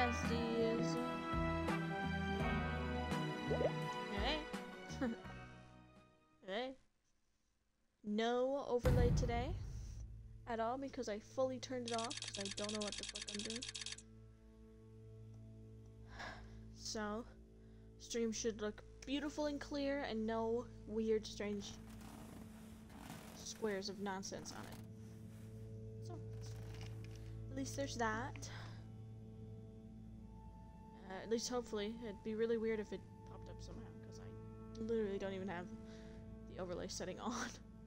besties. Hey. Hey. No overlay today at all because I fully turned it off because I don't know what the fuck I'm doing. So, stream should look beautiful and clear and no weird, strange squares of nonsense on it. So, at least there's that. At least hopefully. It'd be really weird if it popped up somehow because I literally don't even have the overlay setting on.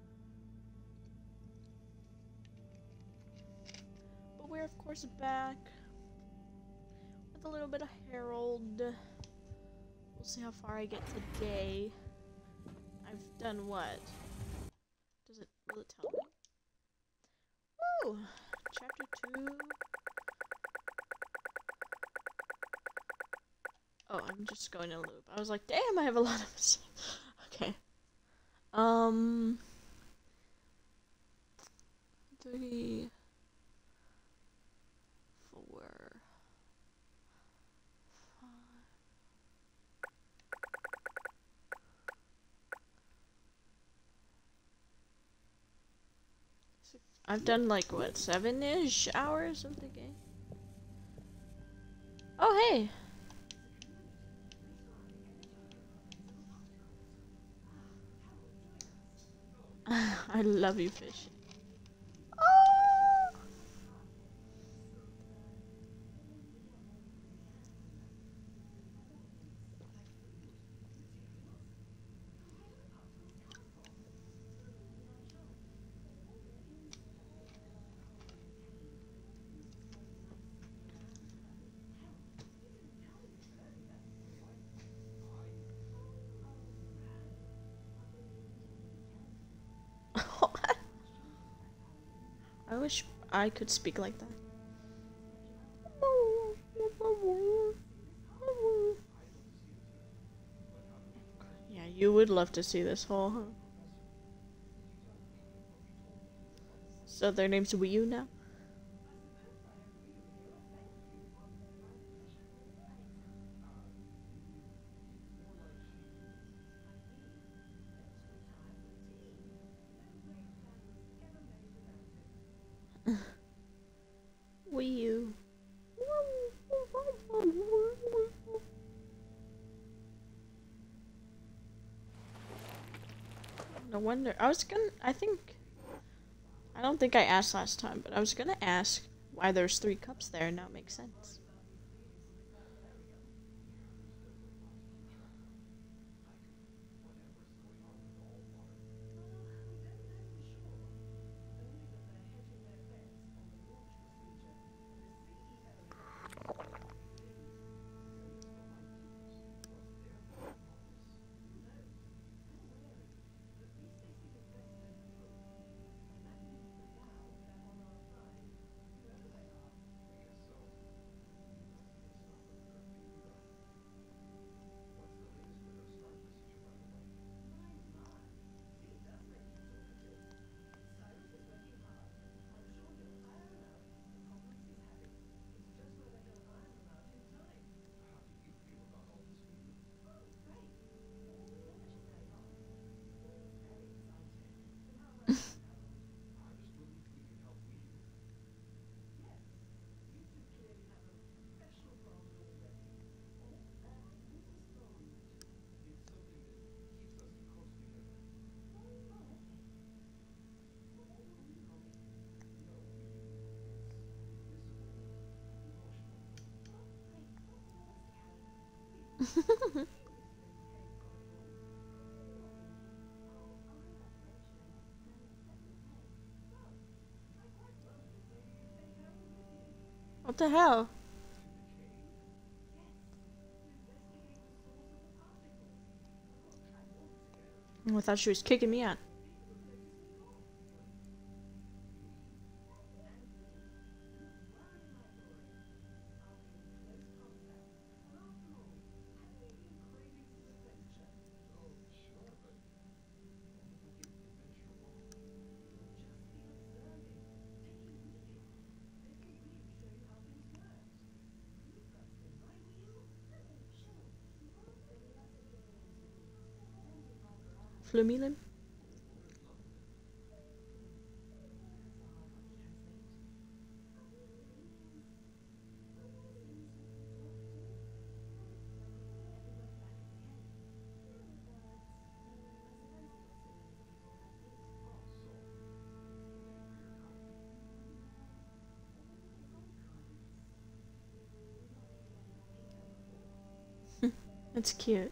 But we're of course back with a little bit of Herald. We'll see how far I get today. I've done what? Will it tell me? Woo! Chapter 2. Oh, I'm just going in a loop. I was like, damn, I have a lot of okay. 3, 4, 5. I've done like what, 7-ish hours of the game? Oh hey! I love you, fish. Oh! I wish I could speak like that. Yeah, you would love to see this hole, huh? So their name's Wii U now? Wii U. No wonder. I don't think I asked last time, but I was gonna ask why there's 3 cups there, and now it makes sense. What the hell? I thought she was kicking me out. Flumilim. That's cute.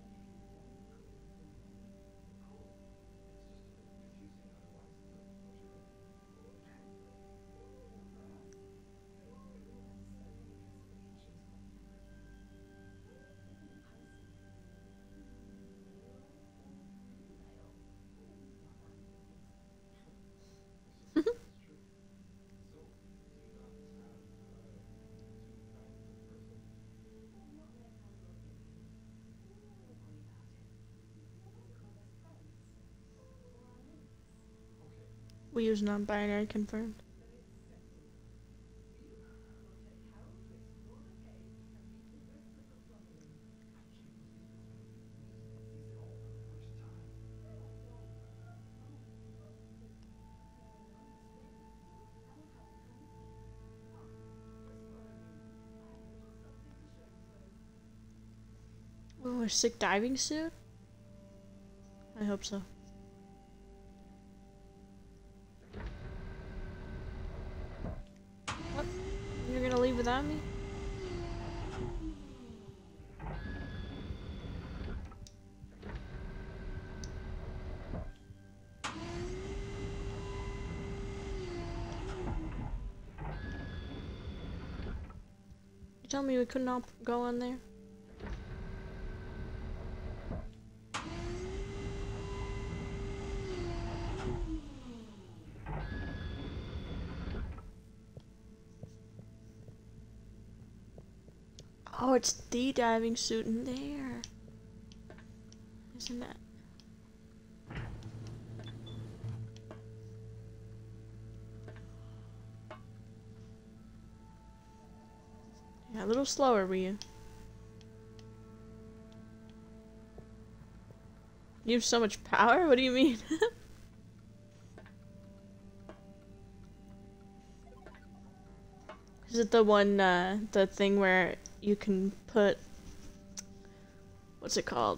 We use non-binary confirmed. Oh, a sick diving suit? I hope so. What? You're gonna leave without me? You tell me we could not go on there? Oh, it's the diving suit in there. Isn't that? Yeah, a little slower, were you? You have so much power? What do you mean? Is it the one, the thing where you can put... What's it called?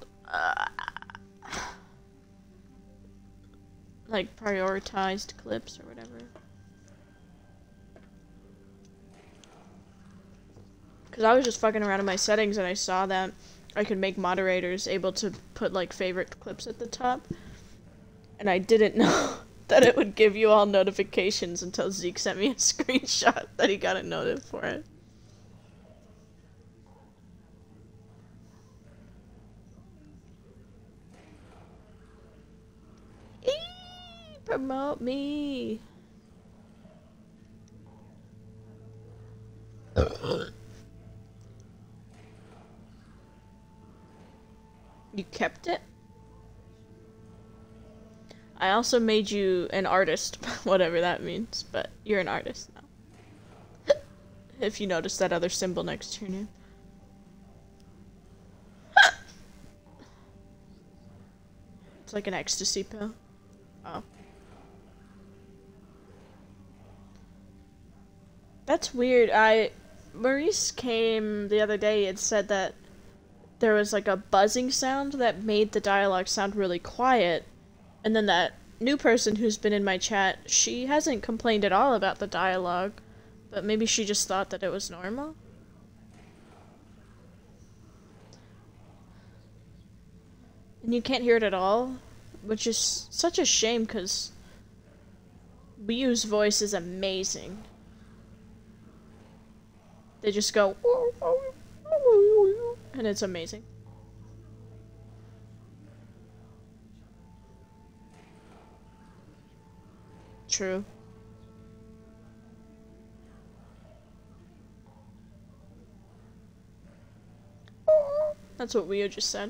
Like, prioritized clips or whatever. Because I was just fucking around in my settings and I saw that I could make moderators able to put, like, favorite clips at the top. And I didn't know that it would give you all notifications until Zeke sent me a screenshot that he got a notif for it. Eee, promote me. You kept it? I also made you an artist, whatever that means, but you're an artist now. If you notice that other symbol next to your name. It's like an ecstasy pill. Oh. That's weird. Maurice came the other day and said that there was like a buzzing sound that made the dialogue sound really quiet. And then that new person who's been in my chat, she hasn't complained at all about the dialogue. But maybe she just thought that it was normal? And you can't hear it at all? Which is such a shame, because Wii's voice is amazing. They just go... and it's amazing. True. That's what Wii just said.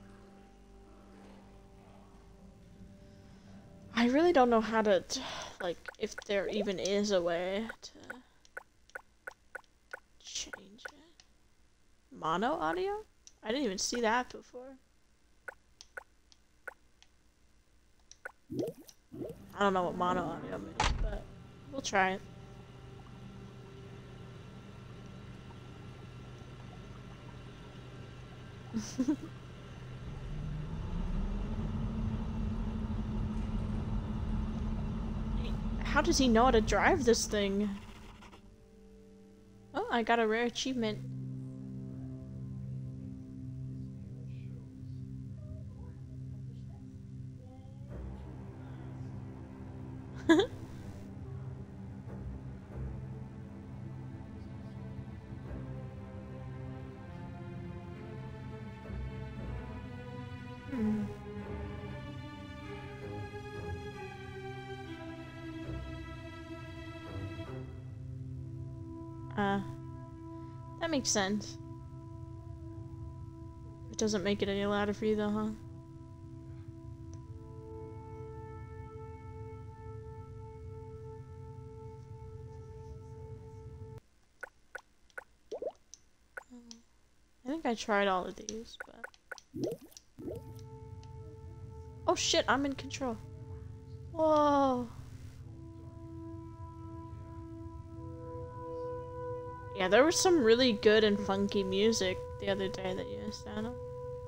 I really don't know how to, like, if there even is a way to change it. Mono audio? I didn't even see that before. I don't know what mono audio means, but we'll try it. How does he know how to drive this thing? Oh, I got a rare achievement. Hmm. That makes sense. It doesn't make it any louder for you though, huh? I think I tried all of these, but... Oh shit, I'm in control. Whoa. Yeah, there was some really good and funky music the other day that you missed out on.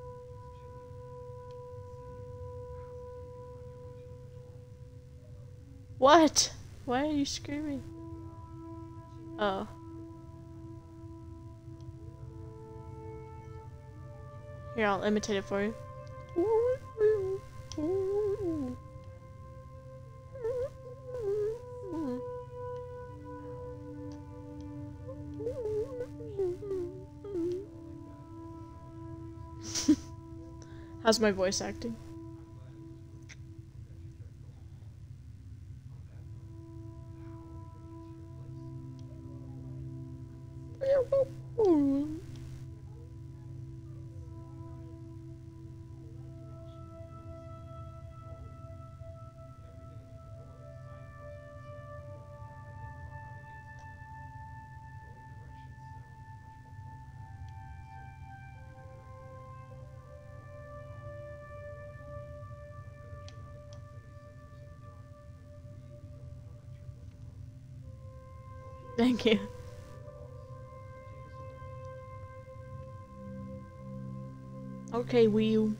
What? Why are you screaming? Oh. Here, I'll imitate it for you. How's my voice acting? Thank you. Okay, Wii U.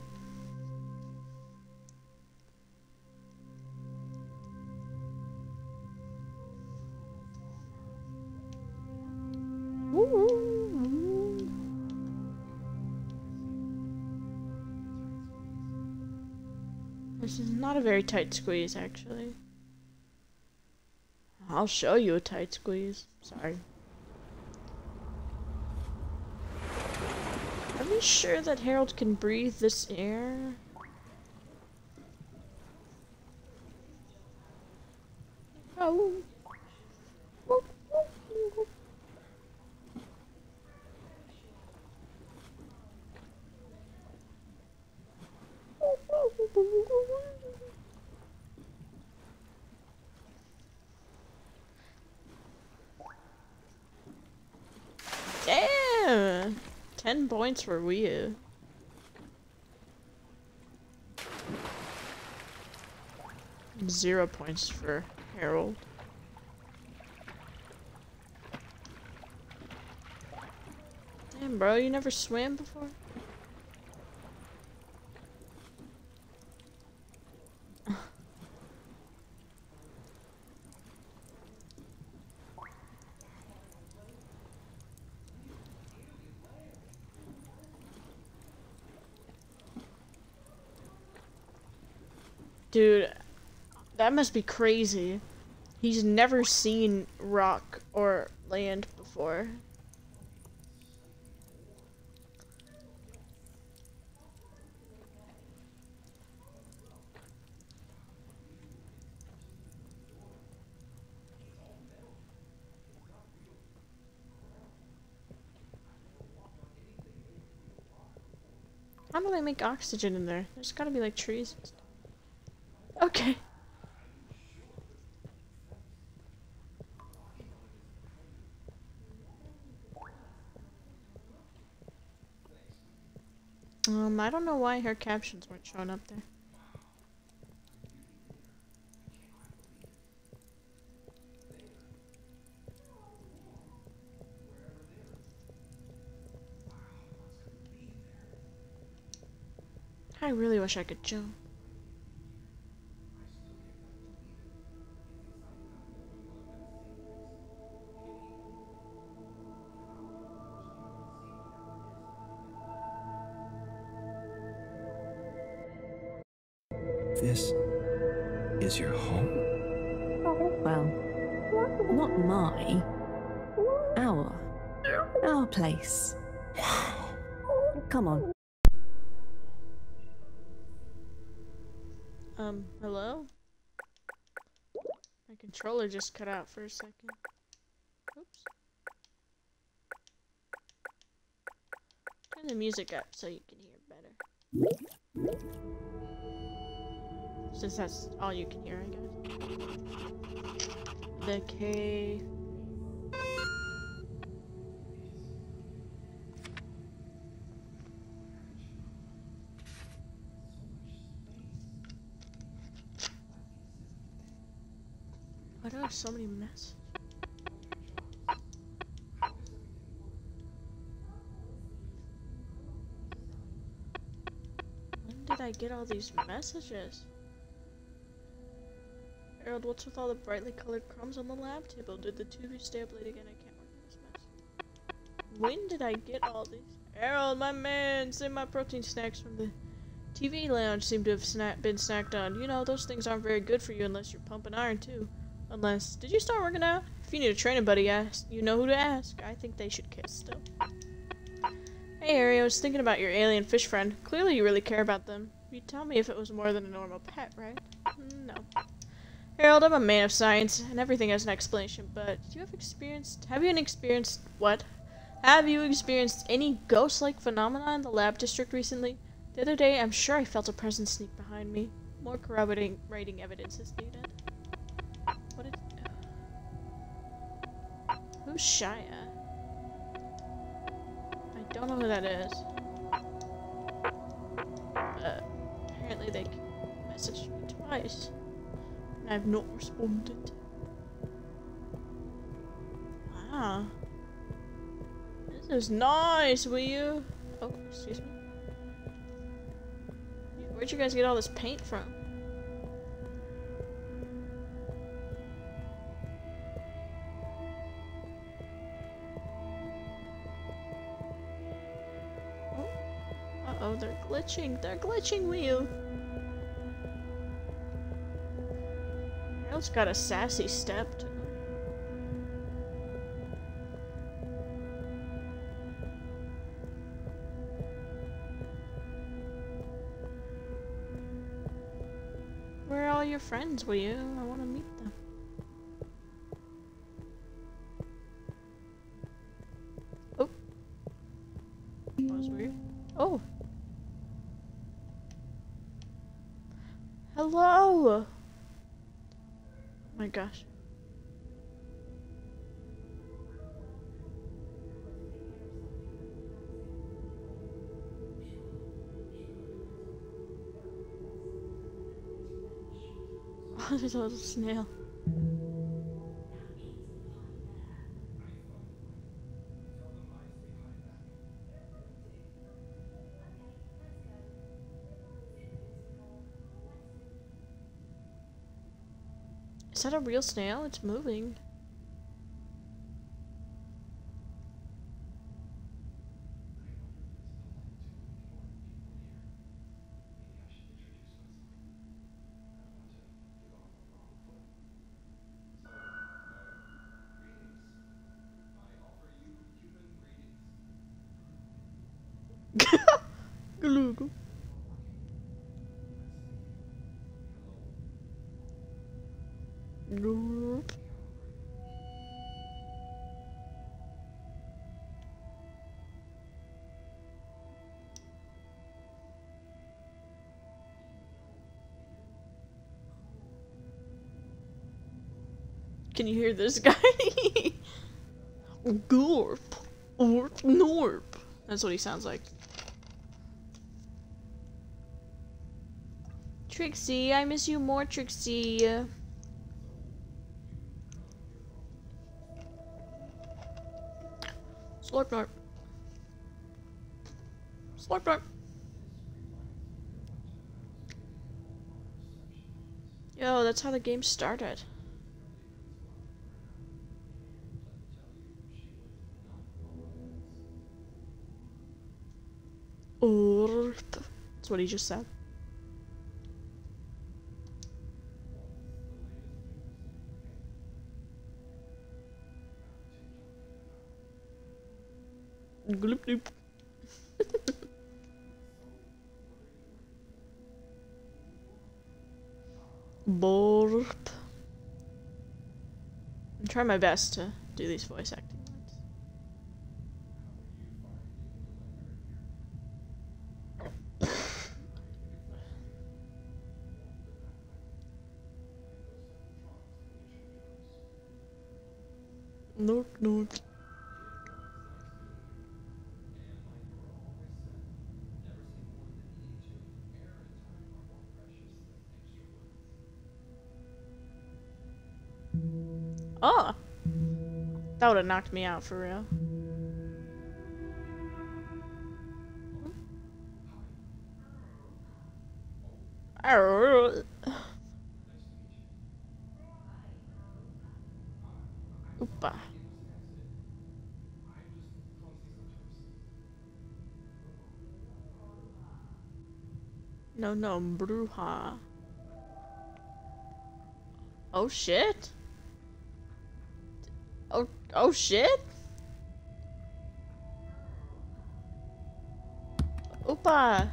This is not a very tight squeeze, actually. I'll show you a tight squeeze. Sorry. Are we sure that Harold can breathe this air? Oh. Damn! 10 points for Wii U. Zero points for Harold. Damn, bro, you never swam before? Dude, that must be crazy. He's never seen rock or land before. How do they make oxygen in there? There's gotta be like trees. Okay. I don't know why her captions weren't showing up there. I really wish I could jump. This is your home? Well, not my. Our place. Wow. Come on. Hello? My controller just cut out for a second. Oops. Turn the music up so you can hear better. Since that's all you can hear, I guess. The K. Why do I have so many messages? When did I get all these messages? Harold, what's with all the brightly colored crumbs on the lab table? Did the two of you stay up late again? I can't work in this mess. When did I get all these? Harold, my man, save my protein snacks from the TV lounge seem to have been snacked on. You know, those things aren't very good for you unless you're pumping iron too. Unless, did you start working out? If you need a training buddy, you know who to ask. I think they should kiss still. Hey Harry, I was thinking about your alien fish friend. Clearly you really care about them. You'd tell me if it was more than a normal pet, right? No. Harold, I'm a man of science, and everything has an explanation, but have you experienced any ghost-like phenomena in the lab district recently? The other day, I'm sure I felt a presence sneak behind me. More corroborating evidence is needed. What is... Who's Shia? I don't know who that is. Apparently they messaged me twice. And I've not responded. Wow. This is nice, will you? Oh, excuse me. Where'd you guys get all this paint from? Oh. Uh-oh, they're glitching. They're glitching, will you? Harold's got a sassy step to him. Where are all your friends, will you? I want to meet them. Oh. That was weird. Oh. Hello! Oh my gosh. Oh, there's a little snail. Is that a real snail? It's moving. Galuga. Nope. Can you hear this guy? Gorp. Orp. Norp. That's what he sounds like. Trixie, I miss you more, Trixie. Slurp Norp. Slurp Norp. Yo, that's how the game started. That's what he just said. Gloop gloop. Borp. I'm trying my best to do these voice acting ones. Nope, nope. Oh! That would have knocked me out for real. Oopa. No, no, Bruja. Oh shit. Oh shit. Oopa.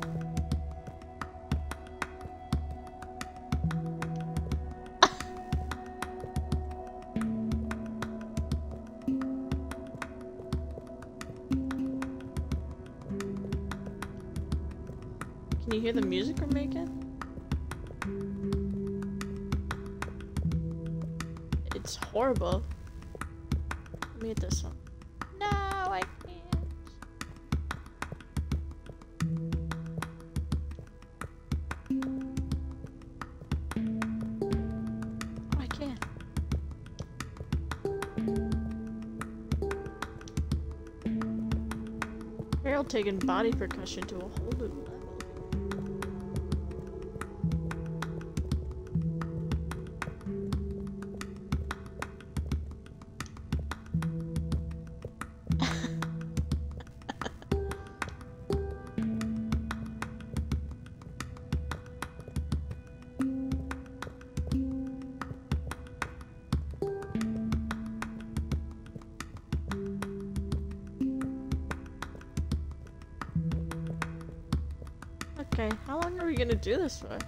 Can you hear the music we're making? It's horrible. Let me get this one. No, I can't. Oh, I can't. Harold taking body percussion to a whole new level. Okay, how long are we gonna do this for?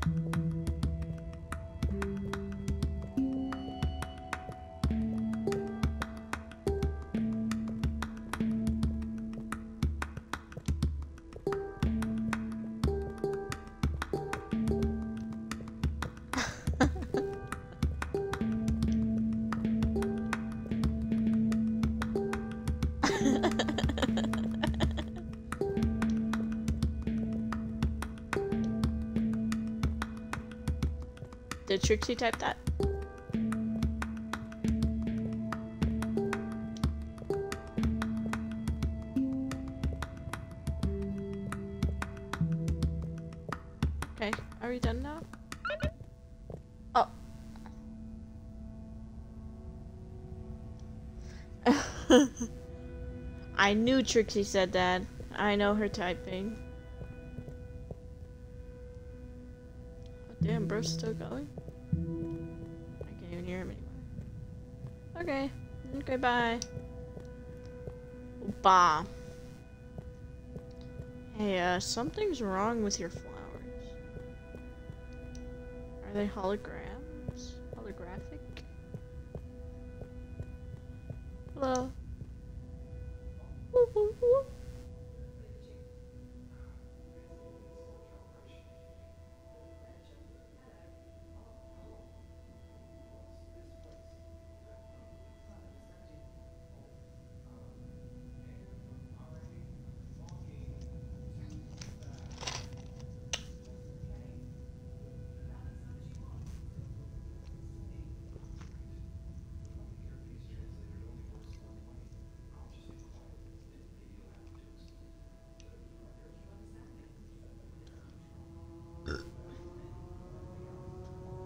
Did Trixie type that? Okay, are we done now? Oh. I knew Trixie said that. I know her typing. Oh, damn, bro's still going? I can't even hear him anymore. Okay. Okay, bye. Bah. Hey, something's wrong with your flowers. Are they holograms? Holographic? Hello? Whoop, whoop, whoop.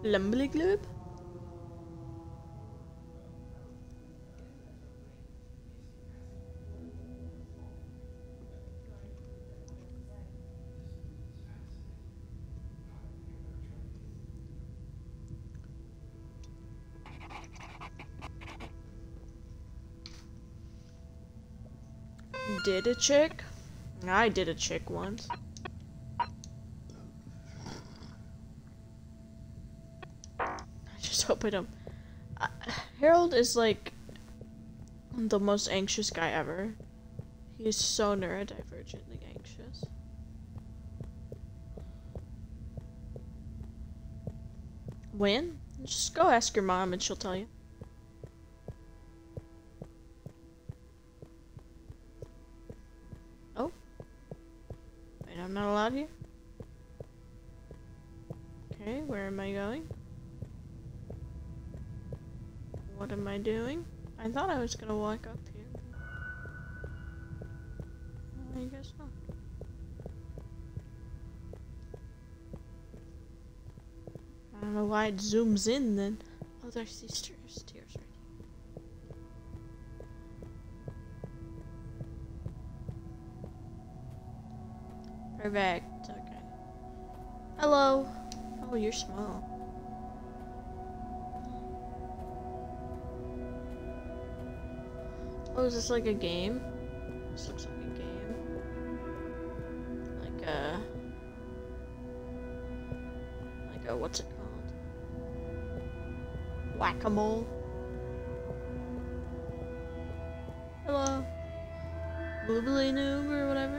Lumbly gloob? Did a chick? I did a chick once. I just hope I don't. Harold is like the most anxious guy ever. He's so neurodivergently anxious. When? Just go ask your mom and she'll tell you. Oh. Wait, I'm not allowed here? Okay, where am I going? What am I doing? I thought I was gonna walk up here. I guess not. I don't know why it zooms in then. Oh, there's these stairs right here. Perfect. Okay. Hello. Oh, you're small. Oh, is this like a game? This looks like a game. Like a what's it called? Whack-a-mole. Hello. Boobly noob or whatever.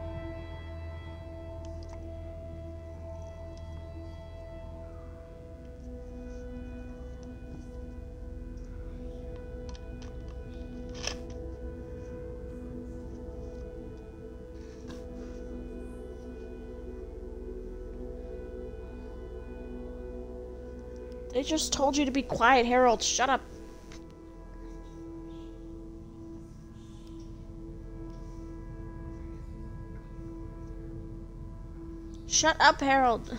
They just told you to be quiet, Harold. Shut up. Shut up, Harold.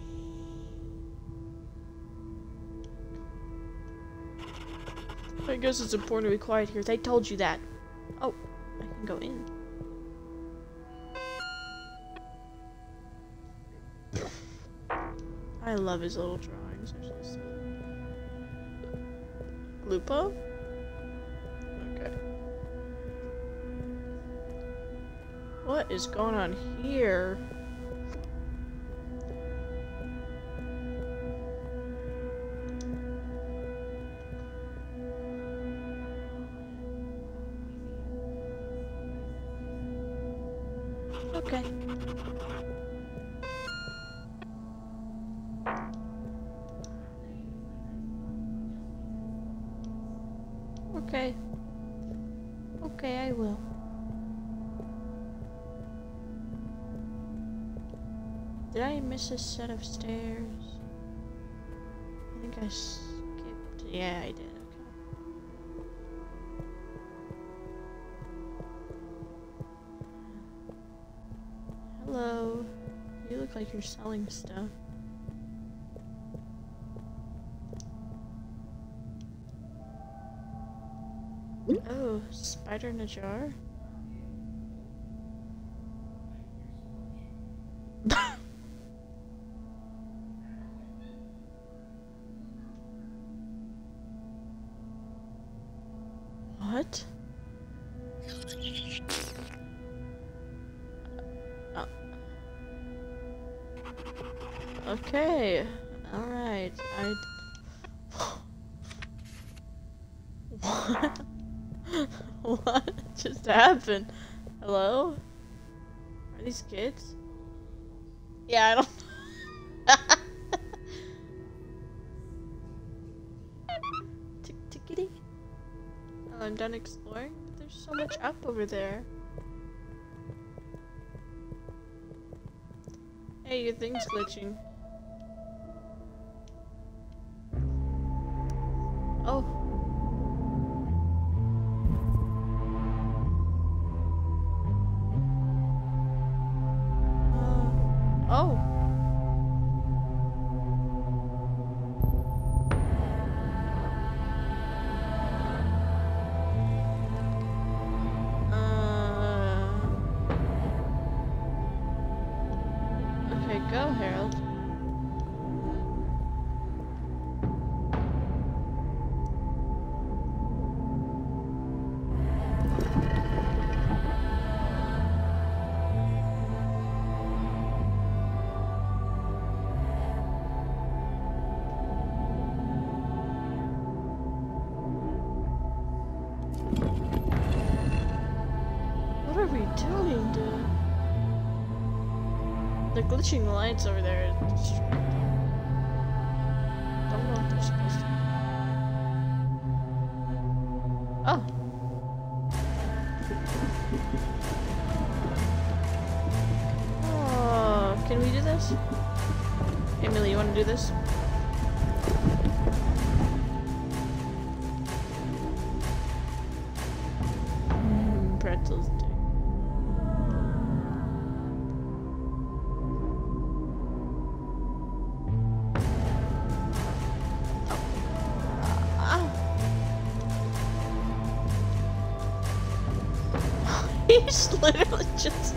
I guess it's important to be quiet here. They told you that. Oh, I can go in. I love his little drawings. They're so silly. Lupo? Okay. What is going on here? Okay. Okay. Okay, I will. Did I miss a set of stairs? I think I skipped. Yeah, I did. Okay. Hello. You look like you're selling stuff. Oh, spider in a jar? What? Oh. Okay. Alright. What? What just happened? Hello? Are these kids? Yeah, I don't. Tickety. Oh, I'm done exploring. There's so much up over there. Hey, your thing's glitching. Oh. Oh. doing, dude? The glitching lights over there is distracting. Don't know what they're supposed to be. Oh. Oh, can we do this? Hey, Millie, you want to do this? Pretzels. He's literally just...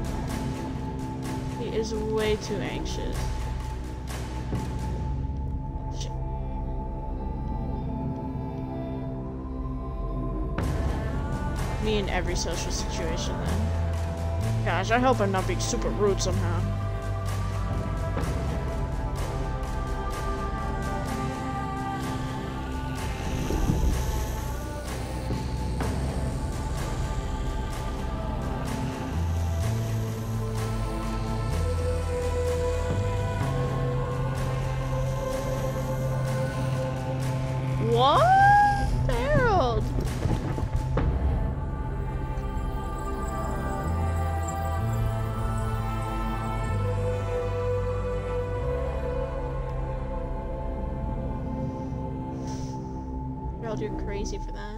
He is way too anxious. Shit. Me in every social situation then. Gosh, I hope I'm not being super rude somehow. What? Harold! Harold, you're crazy for that.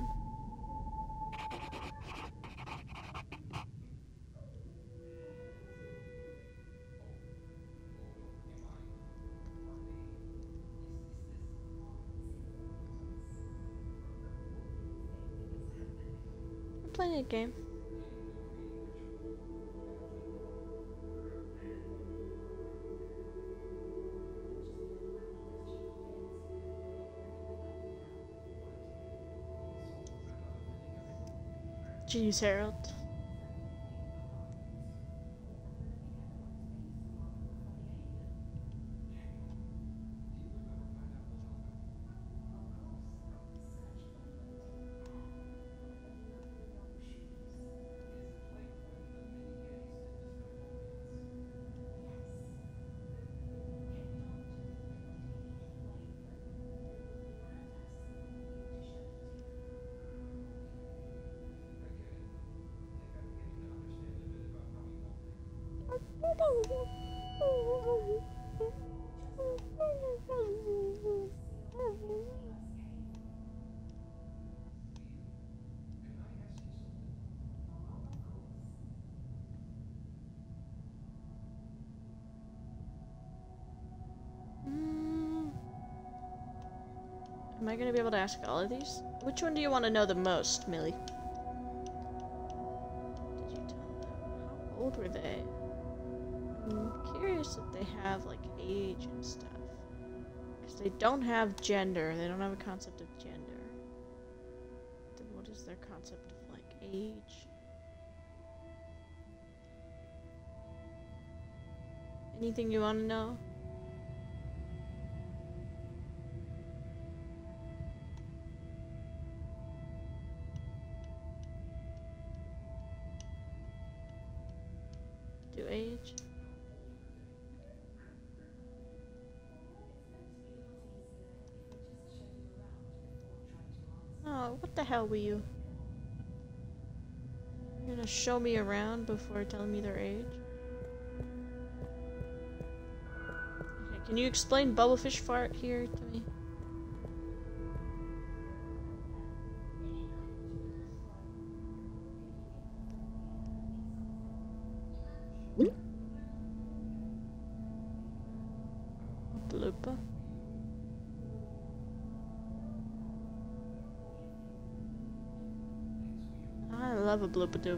Playing a game. Jeez, Harold. Am I gonna be able to ask all of these? Which one do you want to know the most, Millie? Did you tell them? How old were they? I'm curious if they have like age and stuff. Because they don't have gender. They don't have a concept of gender. Then what is their concept of like age? Anything you want to know? Do age? Oh, what the hell were you? You're gonna show me around before telling me their age? Okay, can you explain bubblefish fart here to me? Blooper. I love a blooper doop.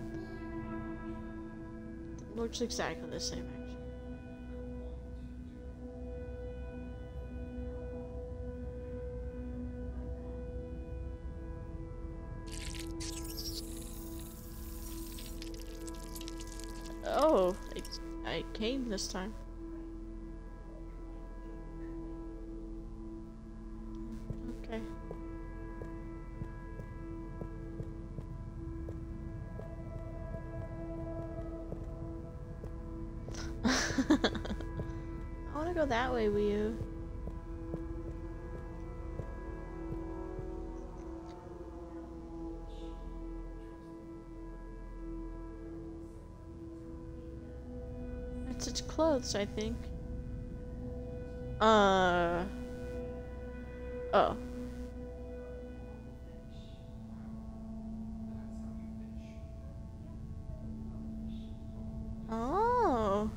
It looks exactly the same, actually. Oh, I came this time. Okay. go that way, will you? It's its clothes, I think. Oh. Oh.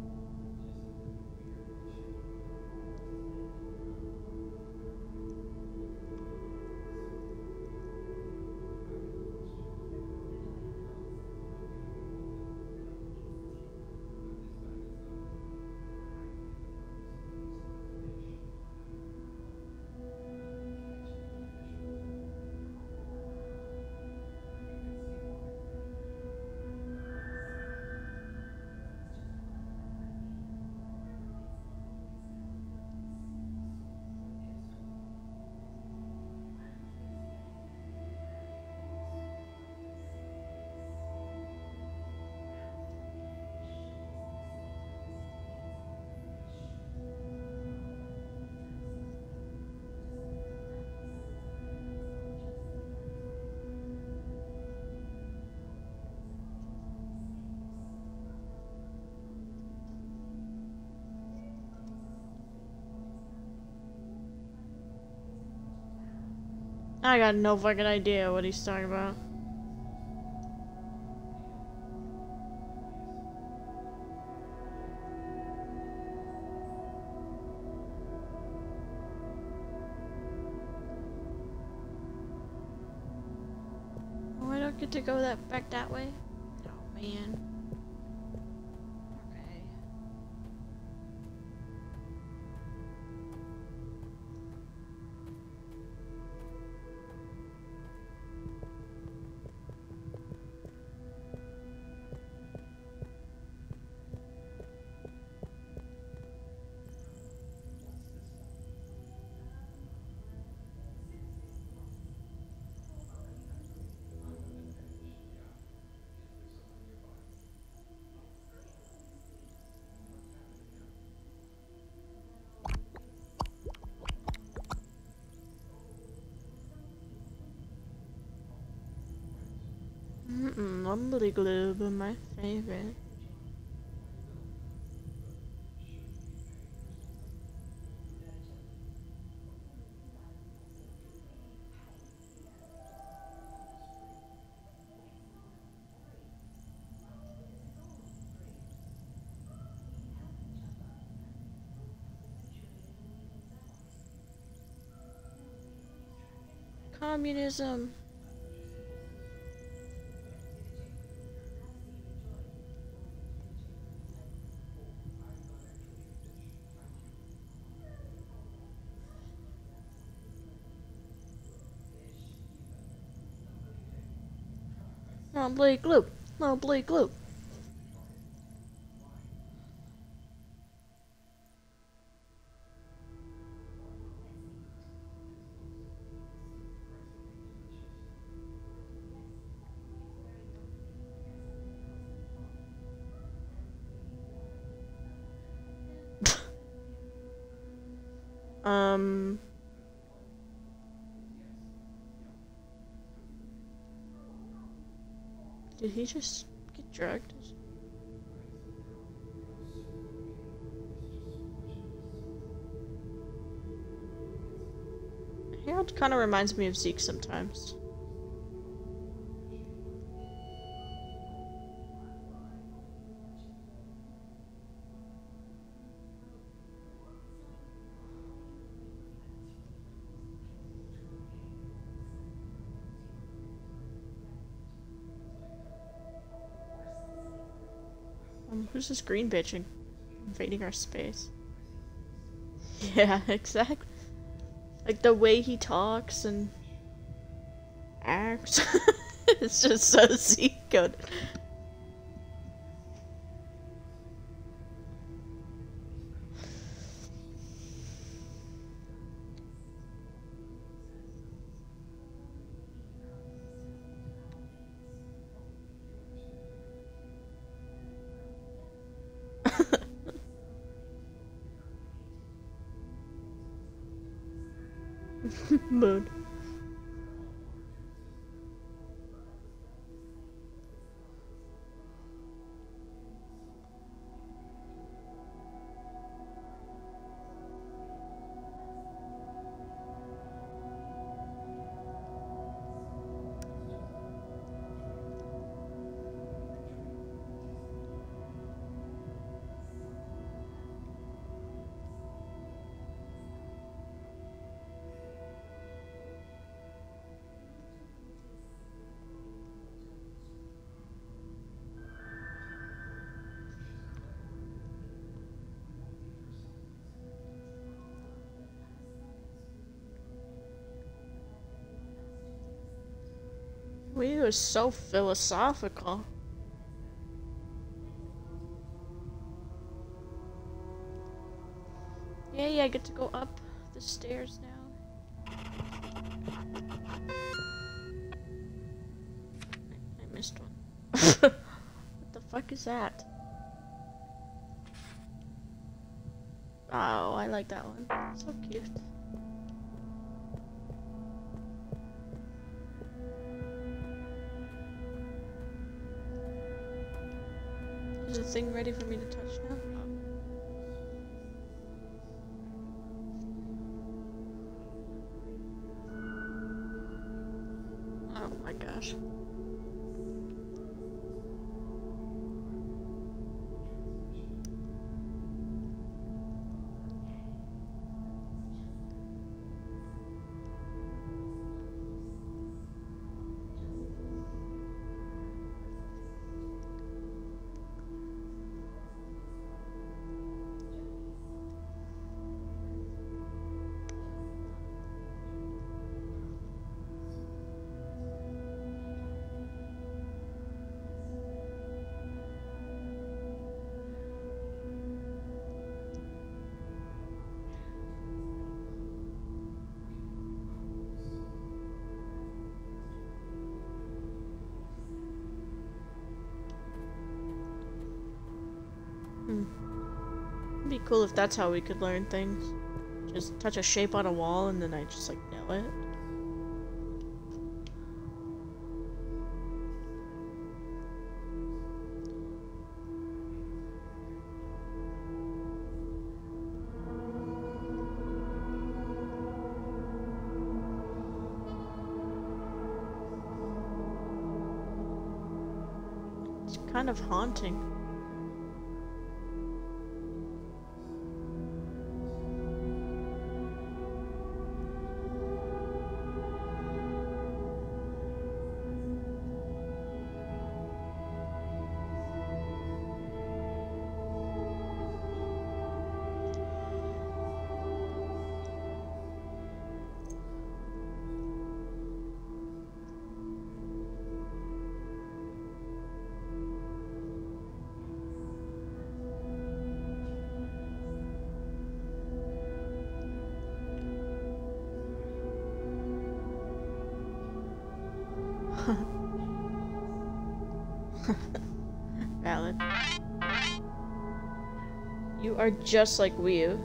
I got no fucking idea what he's talking about. Oh, I don't get to go back that way? Oh, man. Okay. Mumbly Gloob are my favorite. Communism. Mumbly Gloob. Mumbly Gloob. Did he just get drugged? Harold kind of reminds me of Zeke sometimes. Who's this green bitch invading our space? Yeah, exactly. Like the way he talks and acts. It's just so Zeke-coded. Moon. We were so philosophical. Yay, I get to go up the stairs now. I missed one. What the fuck is that? Oh, I like that one. So cute. Is the thing ready for me to touch now? Oh my gosh. It'd be cool if that's how we could learn things. Just touch a shape on a wall and then I just like nail it. It's kind of haunting. Valid. You are just like Wii.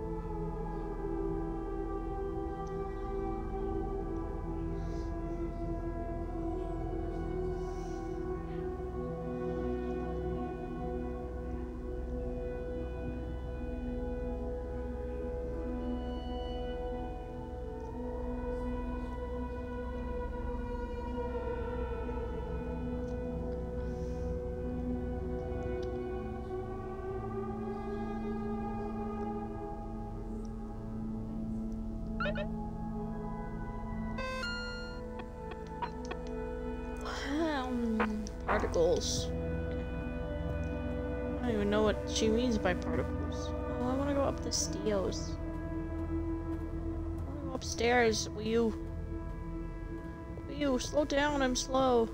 Particles. I don't even know what she means by particles. Oh, I want to go up the stairs. I want to go upstairs. Will you? Will you slow down? I'm slow.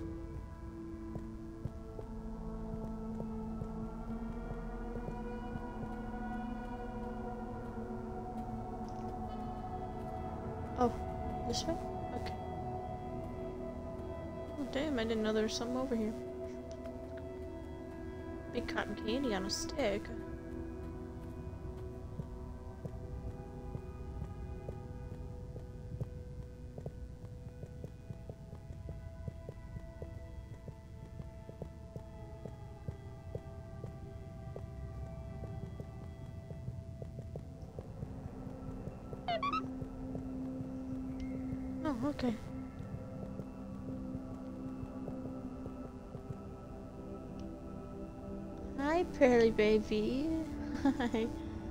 Oh, this way? Okay. Oh, damn, I didn't know there was something over here. Big cotton candy on a stick. Oh, okay. Hi, Pearly baby. Hi.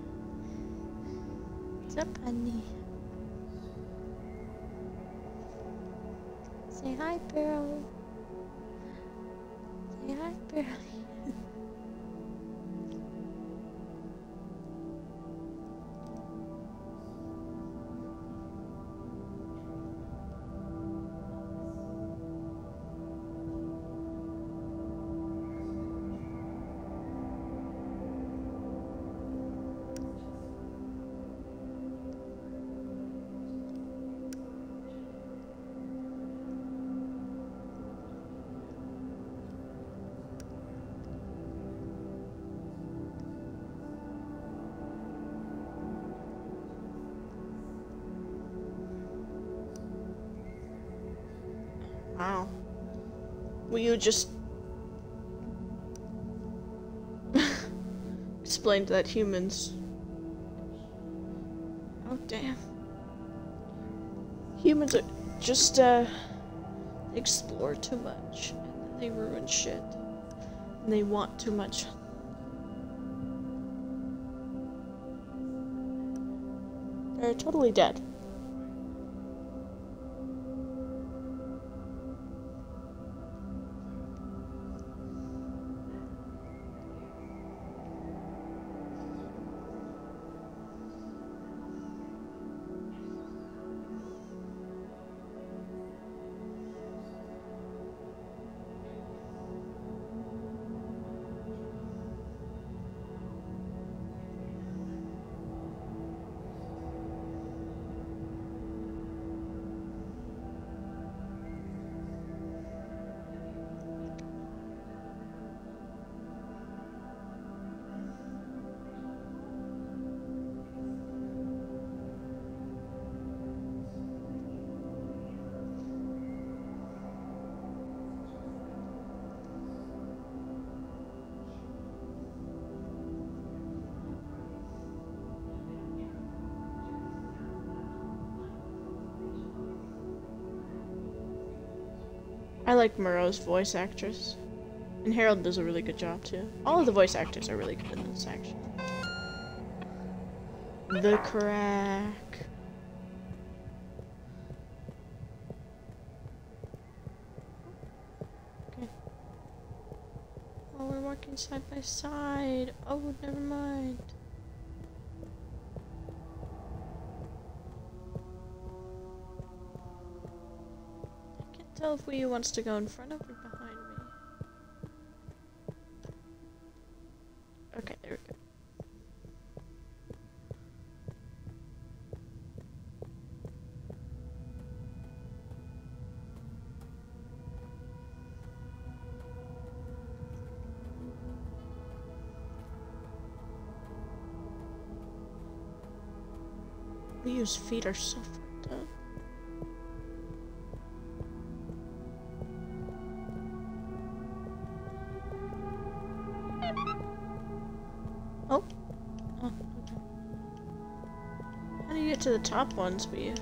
What's up, honey? Say hi, Pearl. Say hi, Pearly. Wow. Will you just explain that humans... Oh, damn. Humans are just, explore too much, and then they ruin shit. And they want too much. They're totally dead. I like Moreau's voice actress. And Harold does a really good job too. All of the voice actors are really good in this section. The crack. Okay. Oh, we're walking side by side. Oh, never mind. I can't tell if Wii wants to go in front of or behind me. Okay, there we go. Leo's feet are so fucked up. Oh. Oh, okay. How do you get to the top ones, Leo?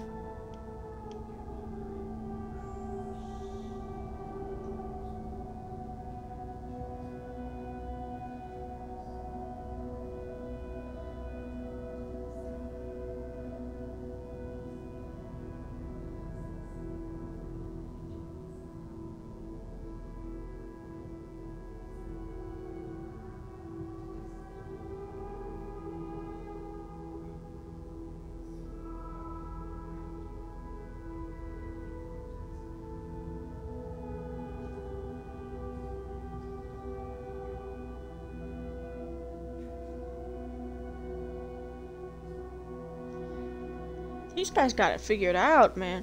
These guys got it figured out, man.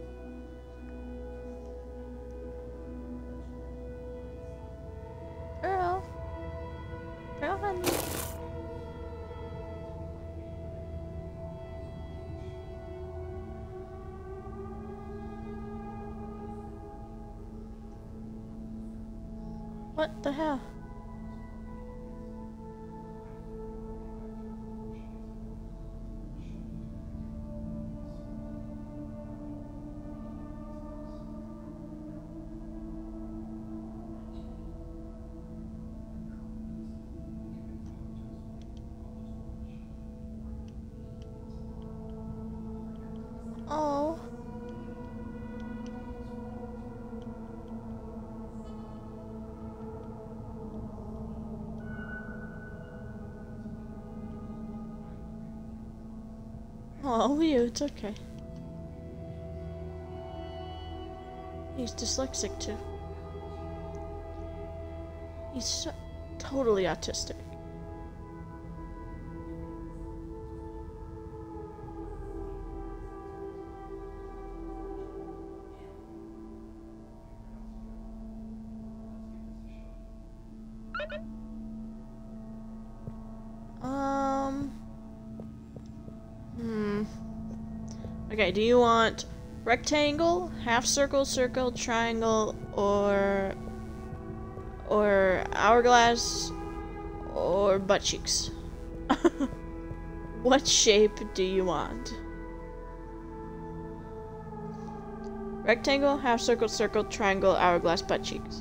Girl. Girl, honey. What the hell? Oh, you, it's okay. He's dyslexic too. He's so totally autistic. Okay, do you want rectangle, half circle, circle, triangle, or hourglass, or butt cheeks? What shape do you want? Rectangle, half circle, circle, triangle, hourglass, butt cheeks.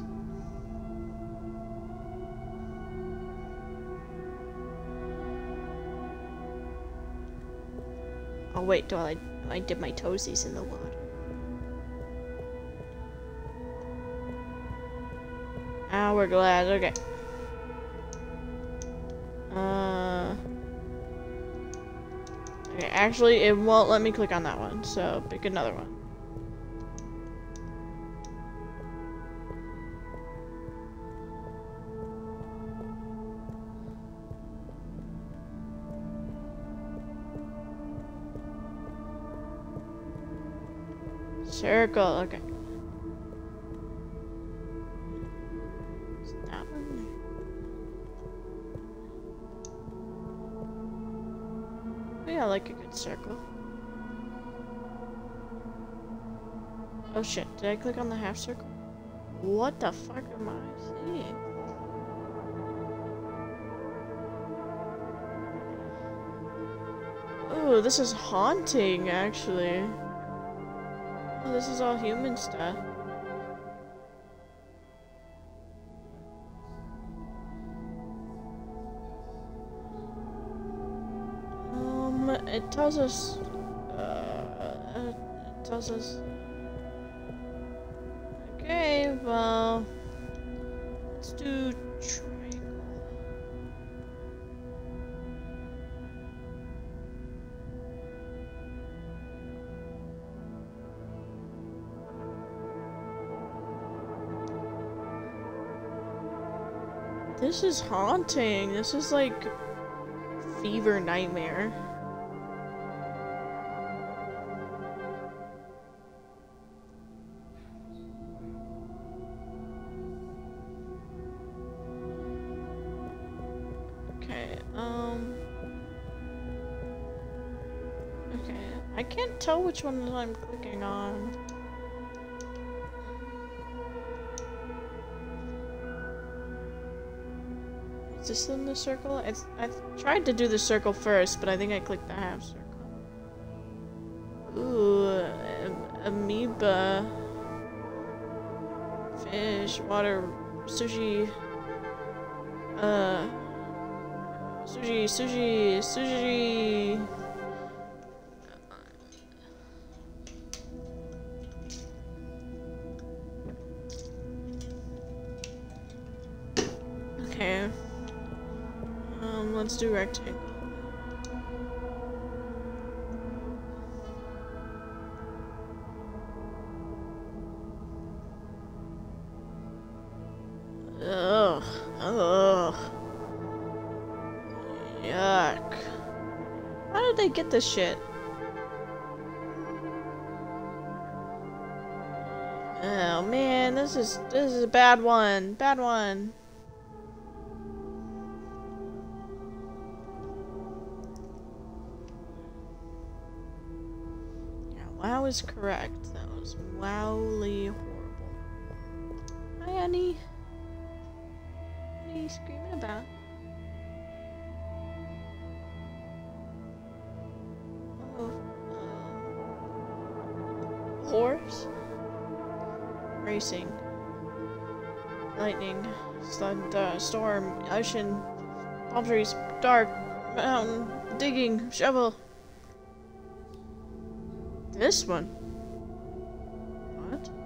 Oh wait, do I dip my toesies in the water? Hourglass, okay. Okay, actually it won't let me click on that one, so pick another one. Circle, okay. Is that one? Yeah, I like a good circle. Oh shit, did I click on the half circle? What the fuck am I seeing? Oh, this is haunting, actually. Oh, this is all human stuff. It tells us, okay, well, let's do triangle. This is haunting. This is like fever nightmare. Okay, I can't tell which one I'm clicking on. Is this in the circle? I tried to do the circle first, but I think I clicked the half circle. Ooh, amoeba. Fish, water, sushi. Sushi. Okay. Let's do rectangle. Ugh. Yuck. How did they get this shit? Oh man, this is a bad one. Bad one. Wow is correct. That was wowly horrible. Hi, Annie. What are you screaming about? Oh, horse? Racing. Lightning. Storm. Ocean. Palm trees. Dark. Mountain. Digging. Shovel. This one? What?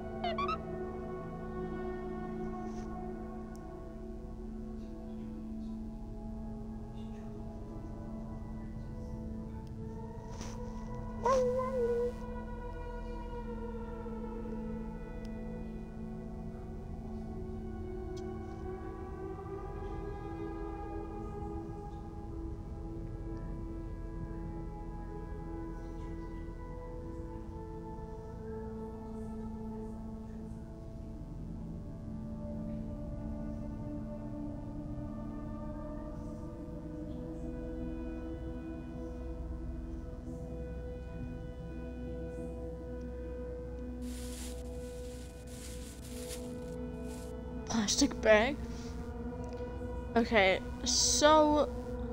Plastic bag. Okay, so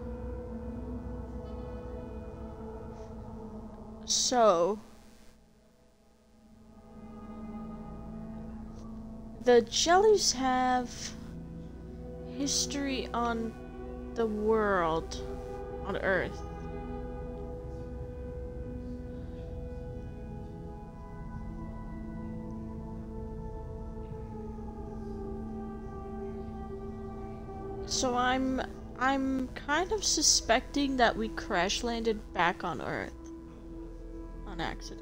the jellies have history on the world, on Earth. So I'm kind of suspecting that we crash landed back on Earth on accident.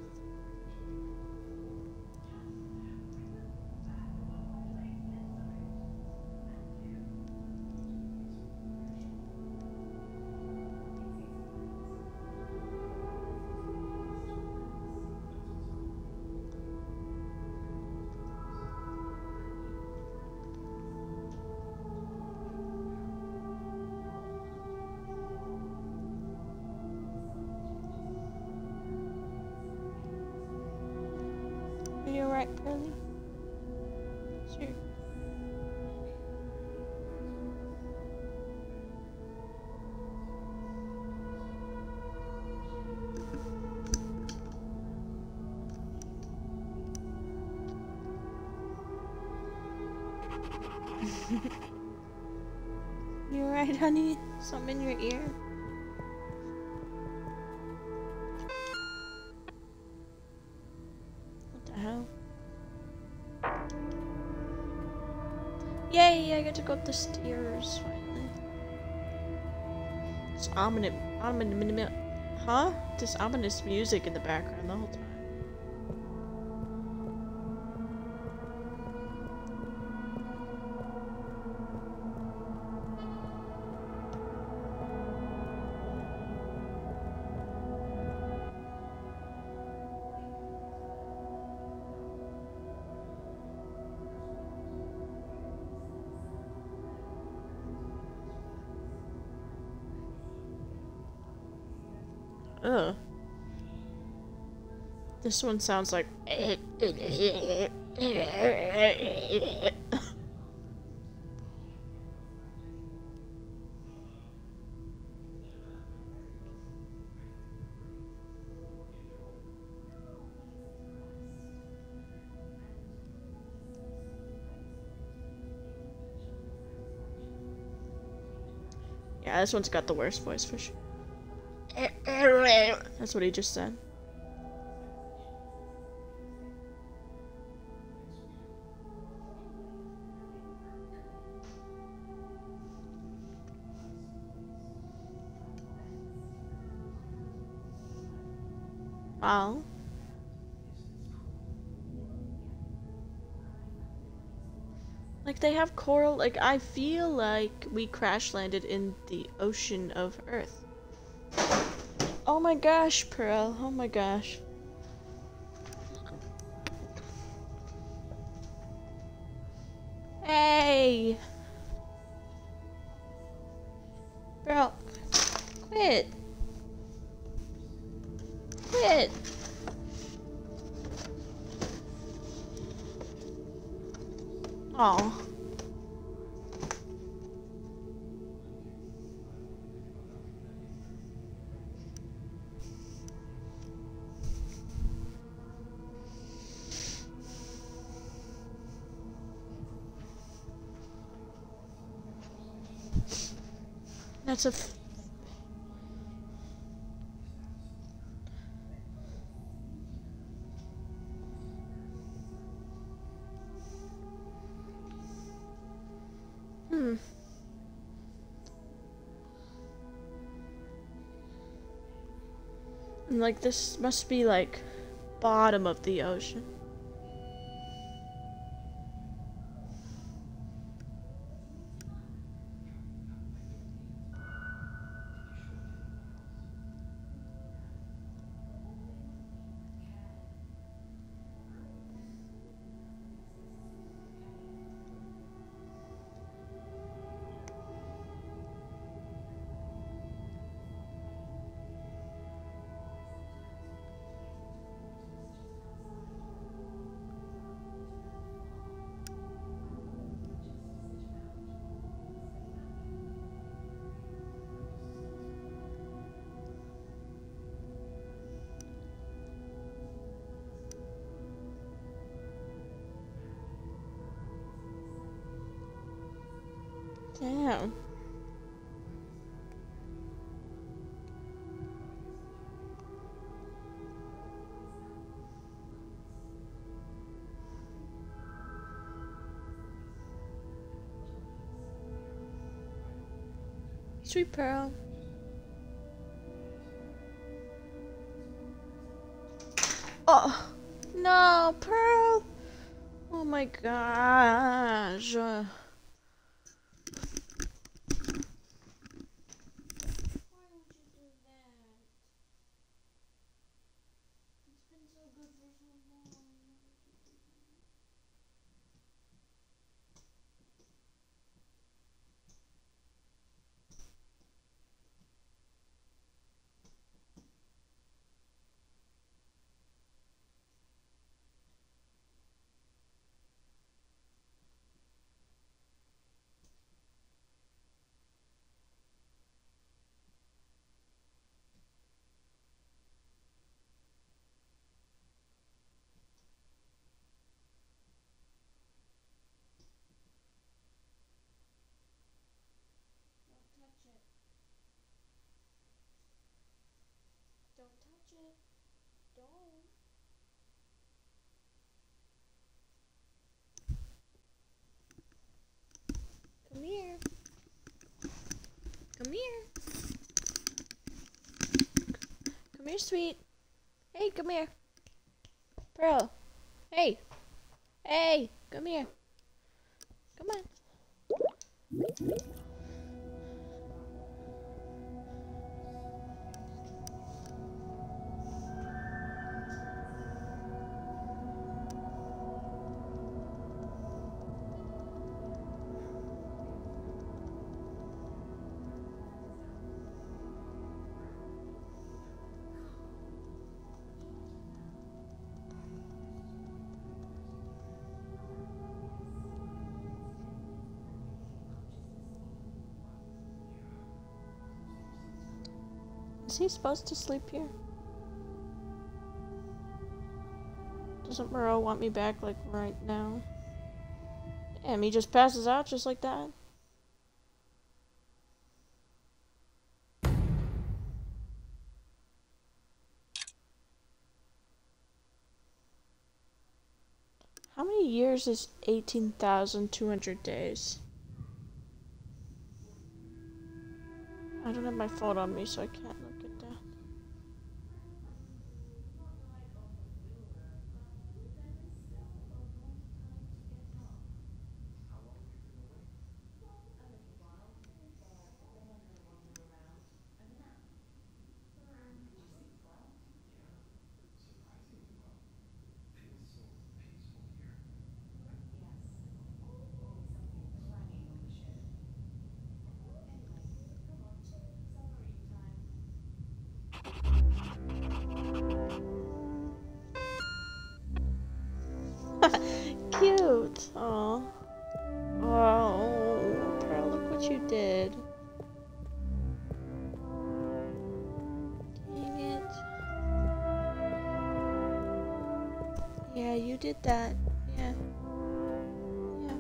Are you alright, Pearly? Sure. You alright, honey? Something in your ear? What the hell? Yay, I get to go up the stairs finally. It's ominous, huh? This ominous music in the background the whole time. Ugh. This one sounds like. Yeah, this one's got the worst voice for sure. That's what he just said. Wow. Like they have coral, like I feel like we crash landed in the ocean of Earth. Oh my gosh, Pearl. Oh my gosh. Hey! Pearl, quit. Quit. Oh. That's a And like this must be like bottom of the ocean. Damn. Sweet Pearl. Oh no, Pearl! Oh my gosh. Don't touch it. Don't. Come here. Come here. Come here, sweet. Hey, come here. Pearl. Hey. Hey, come here. Come on. Is he supposed to sleep here? Doesn't Moreau want me back like right now? Damn, he just passes out just like that. How many years is 18,200 days? I don't have my phone on me, so I can't look at that. Cute. Aw. Oh, Pearl, look what you did. Dang it. Yeah, you did that. Yeah. Yeah.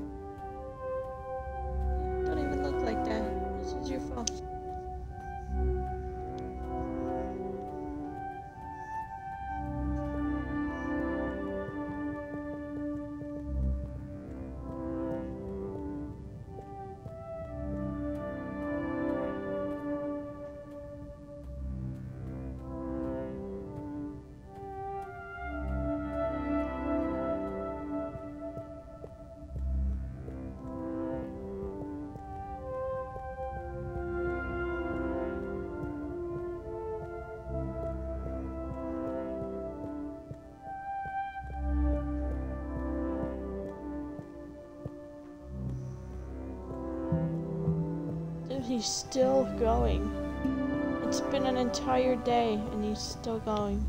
Don't even look like that. This is your fault. he's still going. It's been an entire day and he's still going.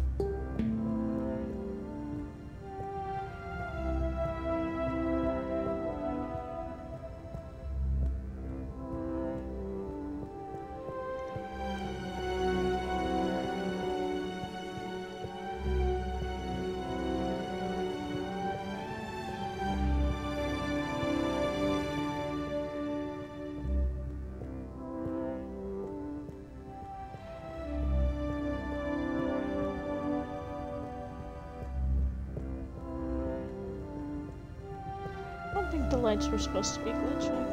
I don't think the lights were supposed to be glitching.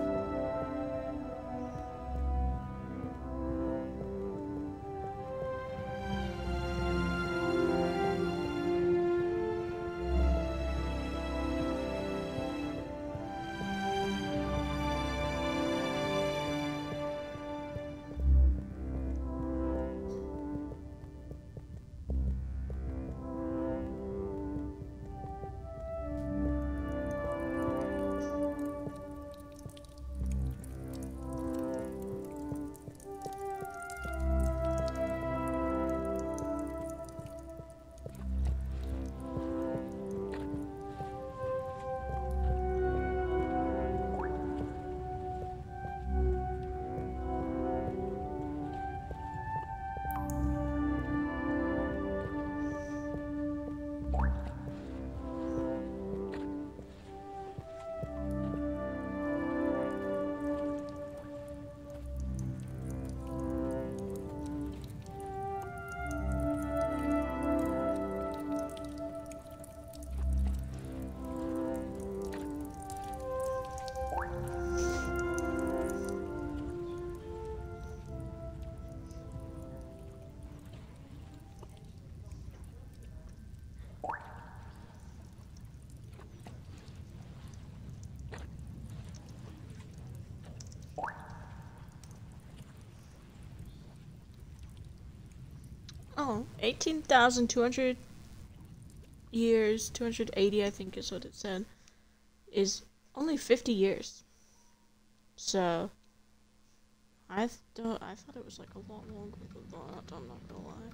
Oh, 18,200 years, 280 I think is what it said, is only 50 years. So, I thought it was like a lot longer than that, I'm not gonna lie.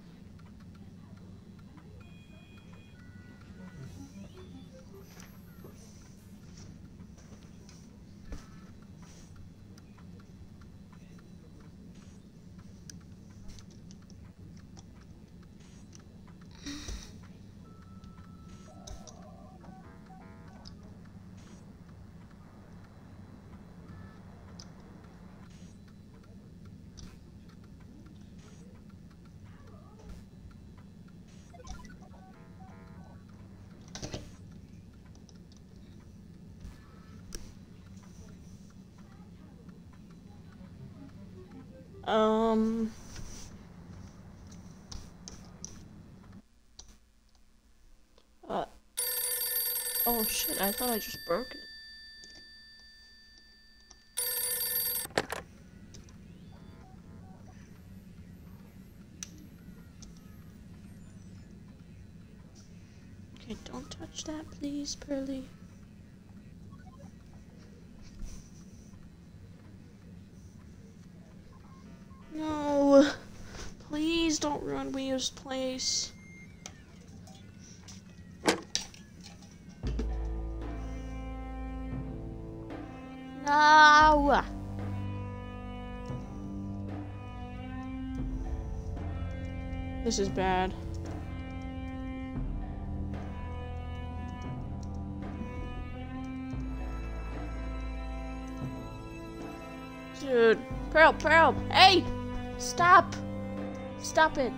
Oh shit, I thought I just broke it. Okay, don't touch that, please, Pearly. No! Please don't ruin Wio's place. No! This is bad. Dude, Pearl, hey! Stop! Stop it!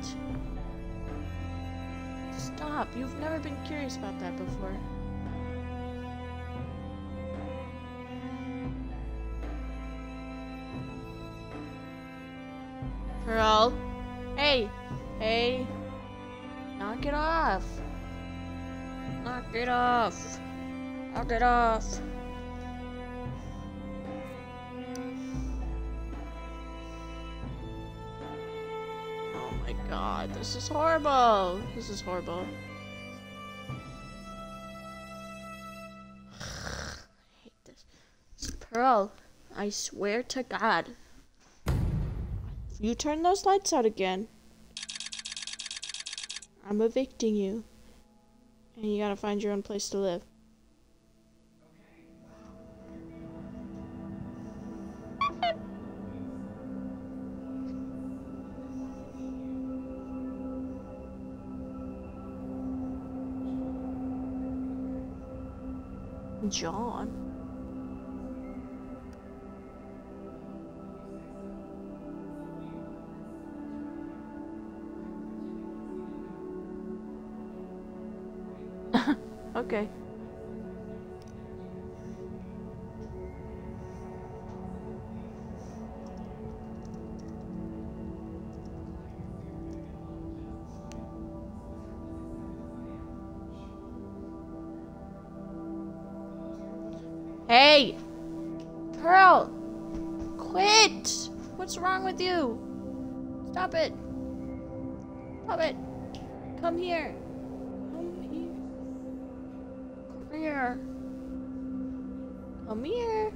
Stop, you've never been curious about that before. Pearl, hey! Hey! Knock it off! Knock it off! Knock it off! God, this is horrible. This is horrible. I hate this. Pearl, I swear to God. you turn those lights out again, I'm evicting you. And you gotta find your own place to live. John. Okay. Hey! Pearl! Quit! What's wrong with you? Stop it! Stop it! Come here! Come here! Come here! Come here!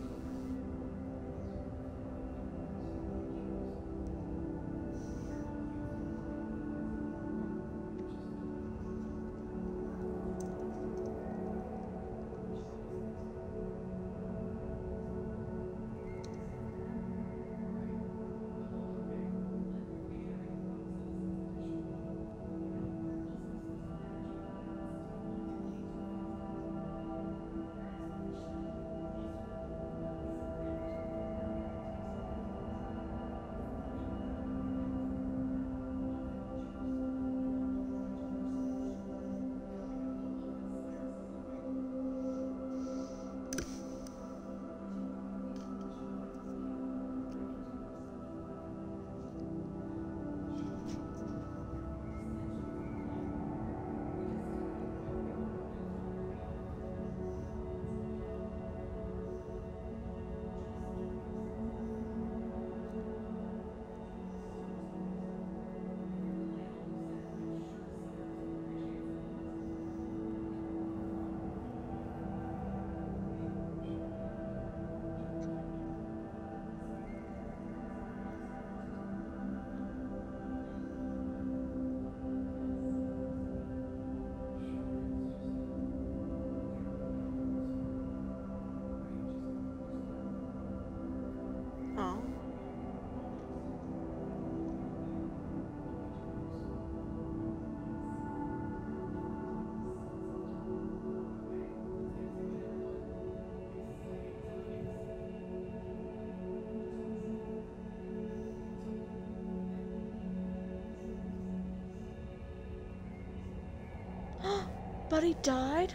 But he died?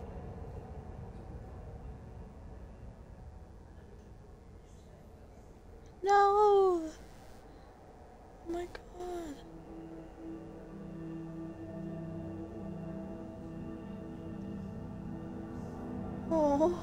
No! Oh my god. Oh.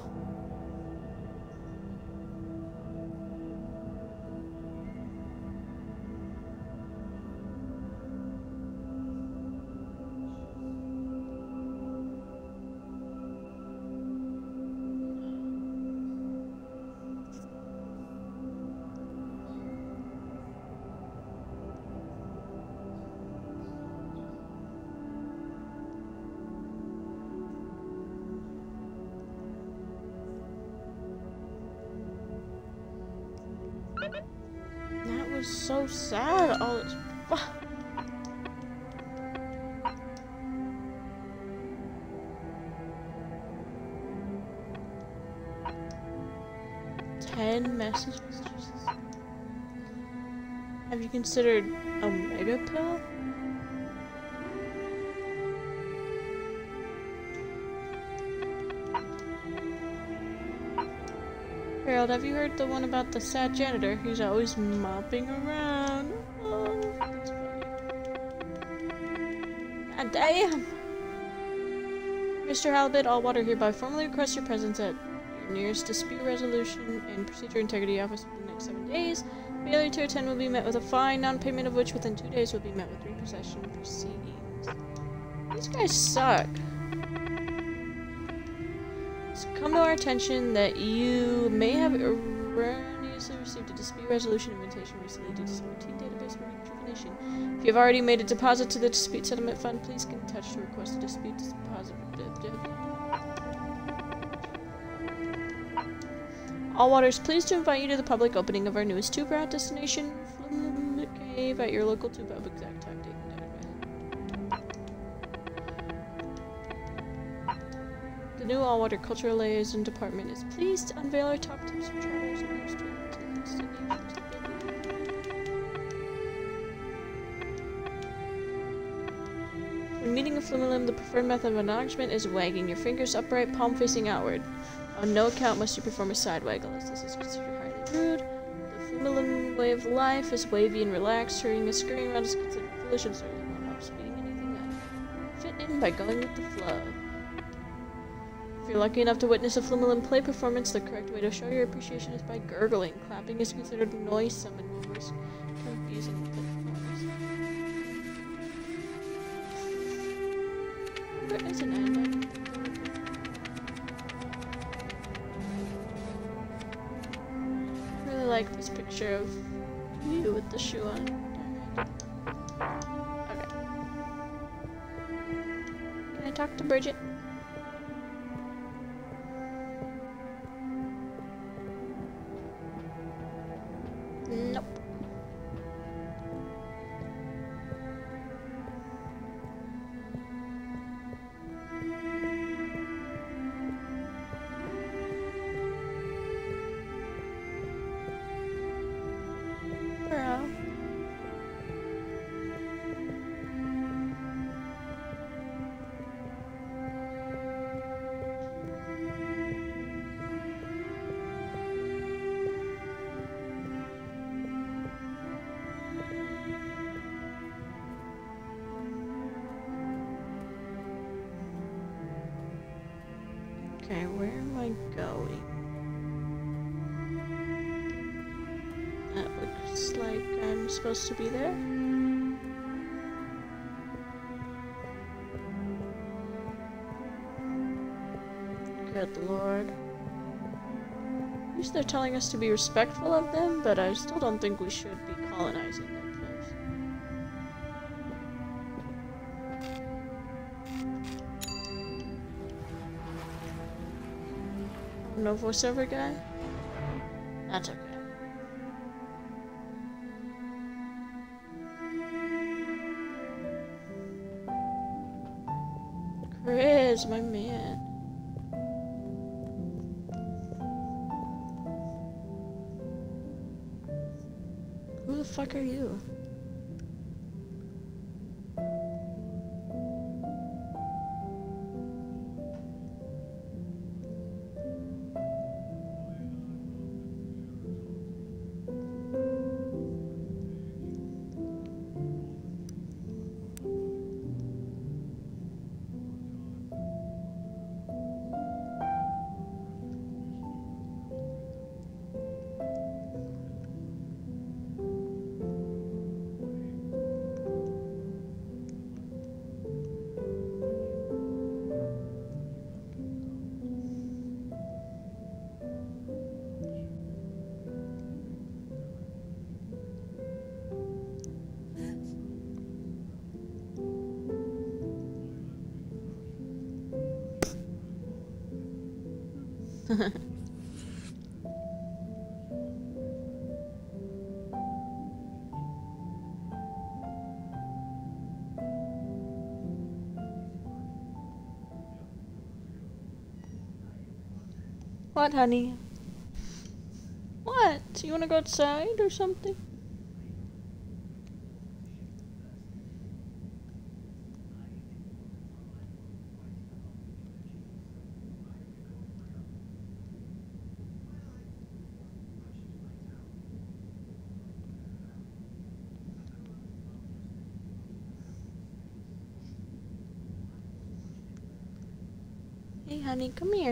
That was so sad. All this. 10 messages. Jesus. Have you considered a mega pill? Harold, have you heard the one about the sad janitor who's always mopping around? Oh, that's funny. God damn! Mr. Halibut, Allwater hereby formally requests your presence at your nearest dispute resolution and procedure integrity office within the next 7 days. Failure to attend will be met with a fine, non-payment of which within 2 days will be met with repossession proceedings. These guys suck. It's come to our attention that you may have erroneously previously received a dispute resolution invitation recently due to 17 database rejuvenation. If you have already made a deposit to the dispute settlement fund, please get in touch to request a dispute deposit. All Waters, pleased to invite you to the public opening of our newest tube route destination, Flume Cave, at your local tube hub. Exact time, date, and the new All Water Cultural Liaison Department is pleased to unveil our top tips for travelers and news to the destinations. When meeting a Flumilim, the preferred method of acknowledgement is wagging your fingers upright, palm facing outward. On no account must you perform a side waggle, as this is considered highly rude. The Flumilim way of life is wavy and relaxed. Hurrying and scurrying around is considered foolish and certainly won't help speeding anything up. Fit in by going with the flow. If you're lucky enough to witness a Flumilim play performance, the correct way to show your appreciation is by gurgling. Clapping is considered noisome and will risk confusing performers. There is an end. I really like this picture of you with the shoe on. Okay. Can I talk to Bridget? Nope. Bro. Okay, where am I going? That looks like I'm supposed to be there. Good lord. At least they're telling us to be respectful of them, but I still don't think we should be colonizing their place. No voiceover guy? That's okay. Chris, my man. Who the fuck are you? What, honey? What? You wanna go outside or something? Hey, honey, come here.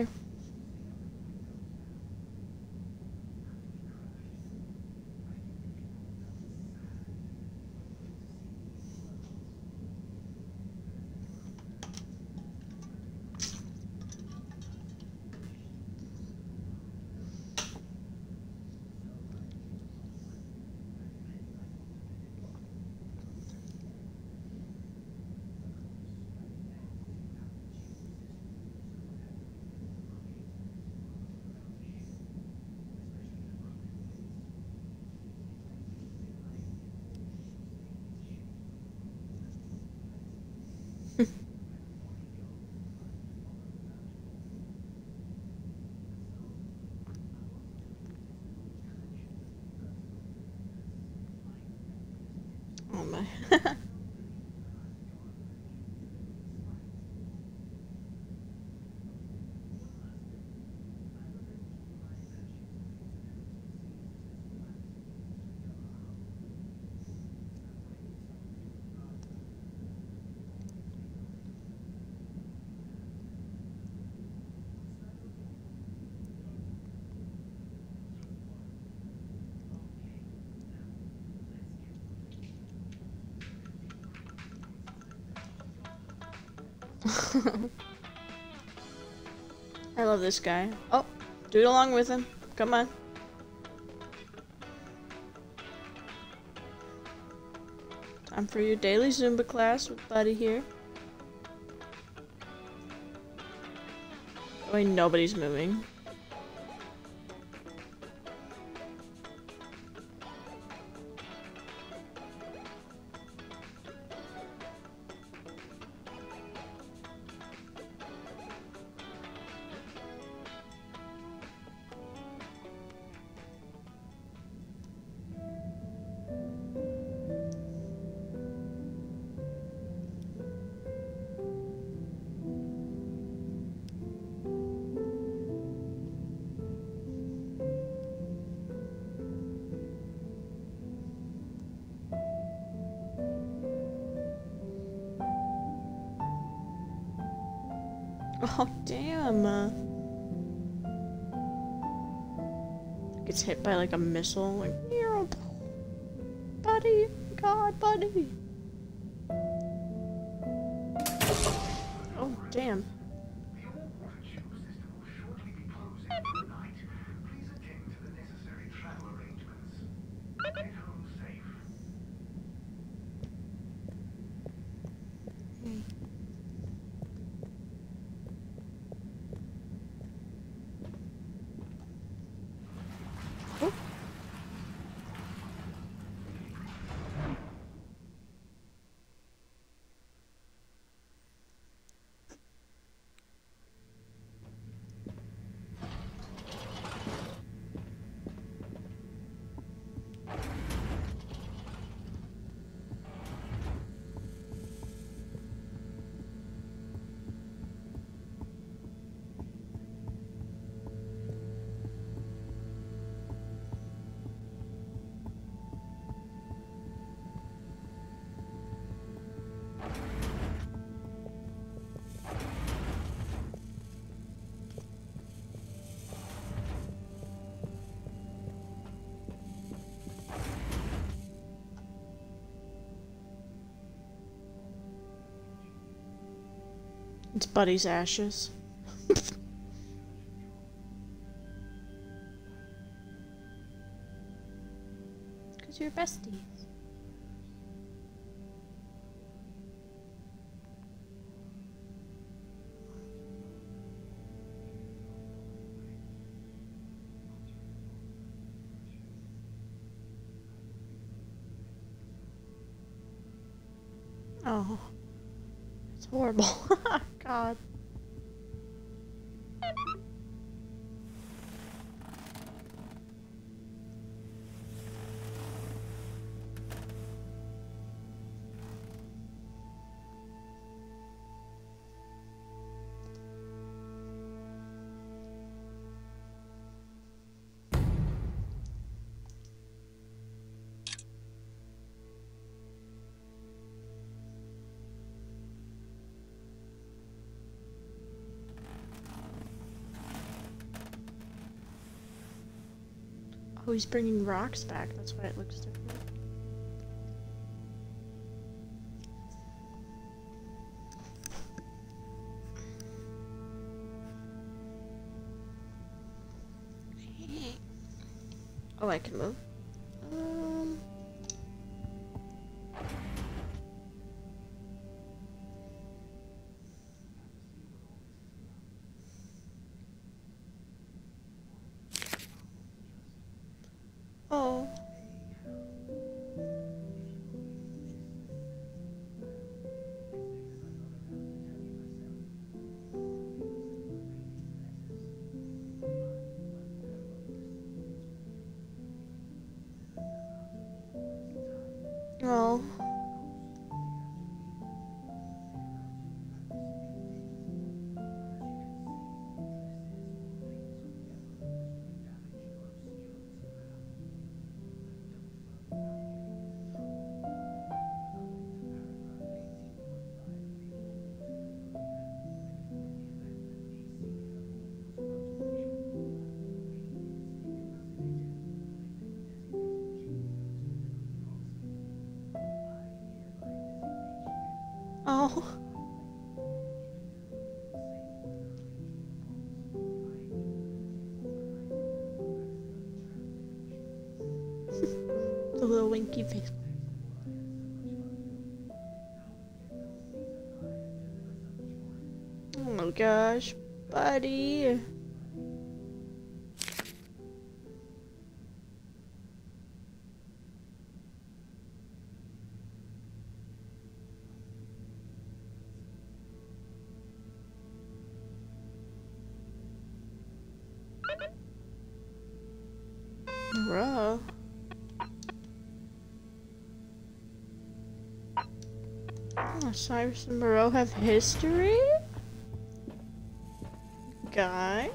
I love this guy. Oh, do it along with him. Come on. Time for your daily Zumba class with Buddy here. Oh, wait, nobody's moving. Oh, damn. Gets hit by like a missile. Like, Buddy. God, Buddy. Oh, damn. It's Buddy's ashes. Because you're besties. Oh. It's horrible. God. Oh, he's bringing rocks back. That's why it looks different. Oh, I can move. Oh. monkey face. Oh my gosh, buddy. Bro. Oh, Cyrus and Moreau have history? Guys?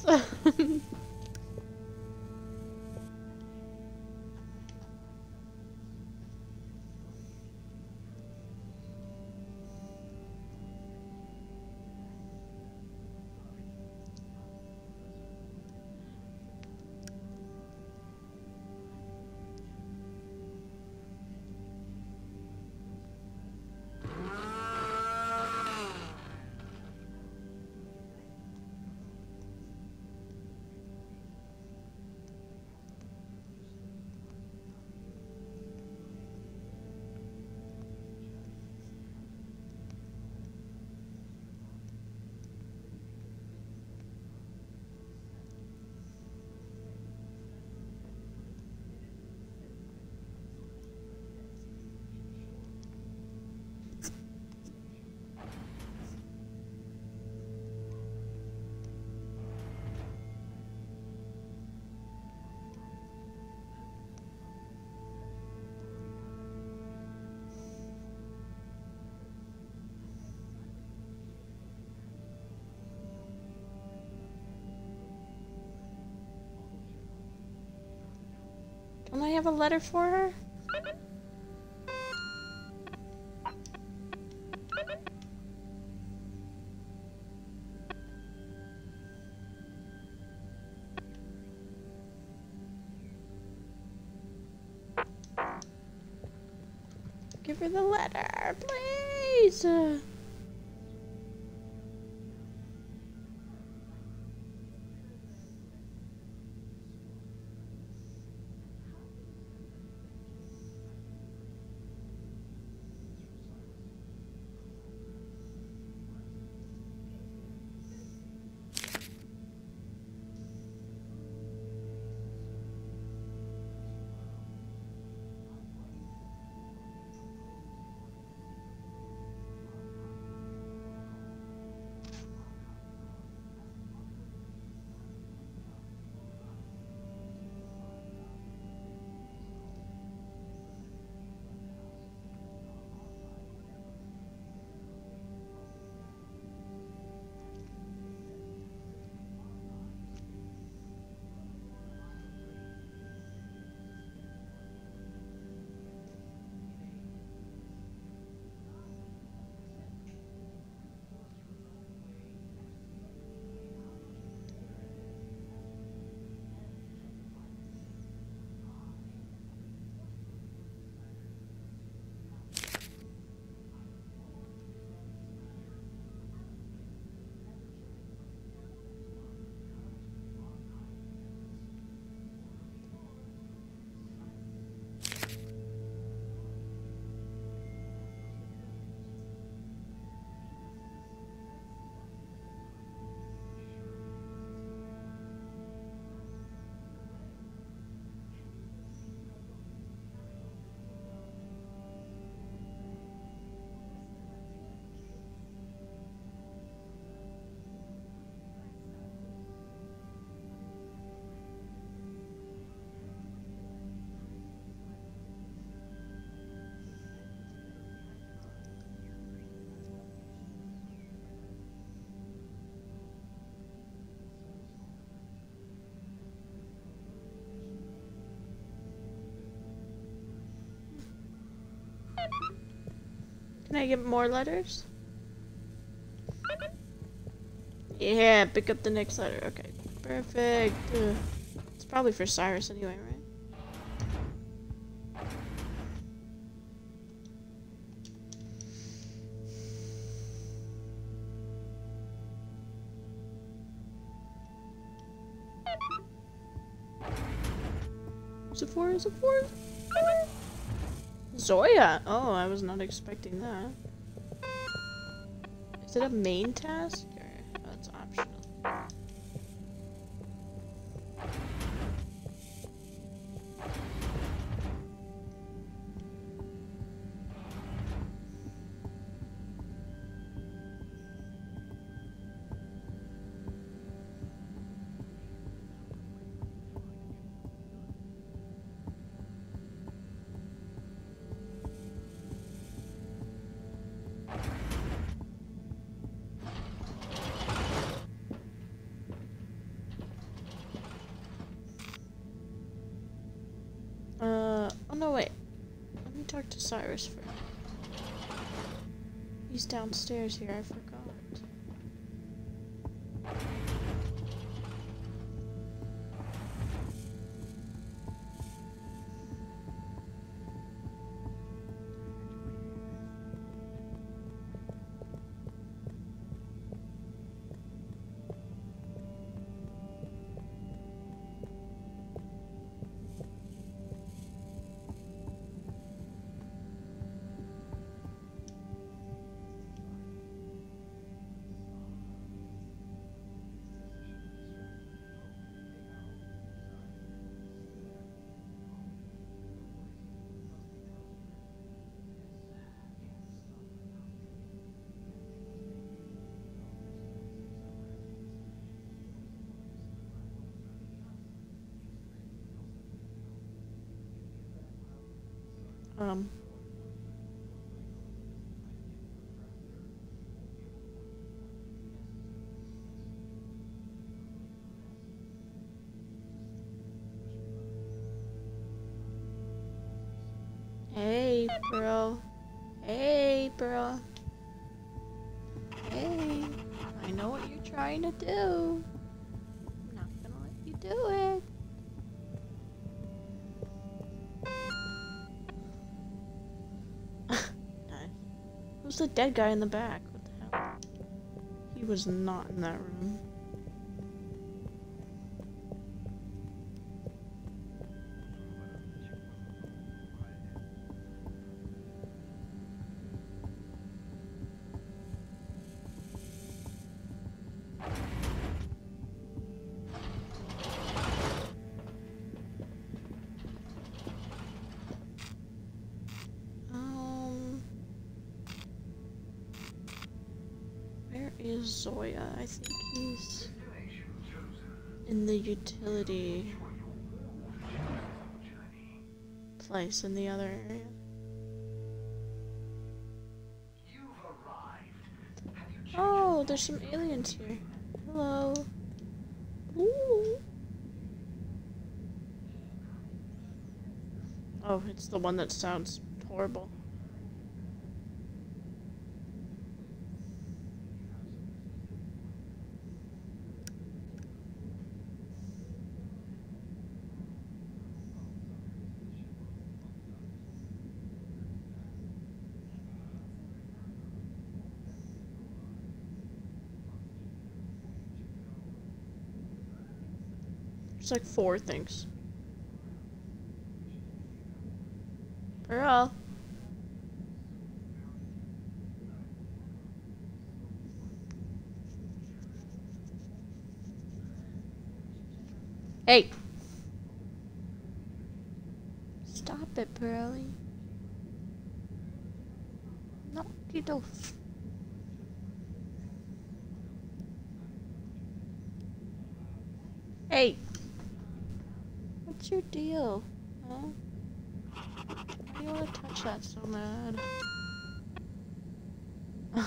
Don't I have a letter for her? Give her the letter, please. Can I get more letters? Yeah, pick up the next letter. Okay, perfect. It's probably for Cyrus anyway, right? Is it for? Is it for? Zoya! Oh, I was not expecting that. Is it a main task? Or oh, it's optional. Oh no, wait. Let me talk to Cyrus first. He's downstairs here, I forgot. Hey, bro. Hey, bro. Hey. I know what you're trying to do. I'm not gonna let you do it. Nice. Who's the dead guy in the back? What the hell? He was not in that room. Where is Zoya? I think he's in the utility place in the other area. Oh, there's some aliens here. Hello. Ooh. Oh, it's the one that sounds horrible. There's like 4 things. Girl. Hey. Stop it, Pearly. No, you don't. Hey. What's your deal? Huh? Why do you want to touch that so mad?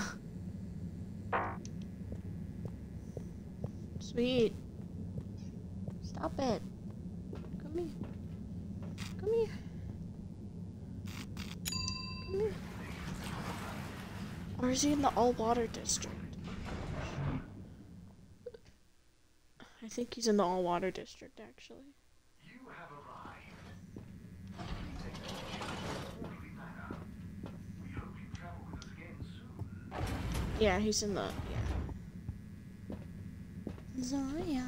Sweet. Stop it. Come here. Come here. Come here. Or is he in the all-water district? I think he's in the all-water district, actually. Yeah, he's in the, yeah. Zoya.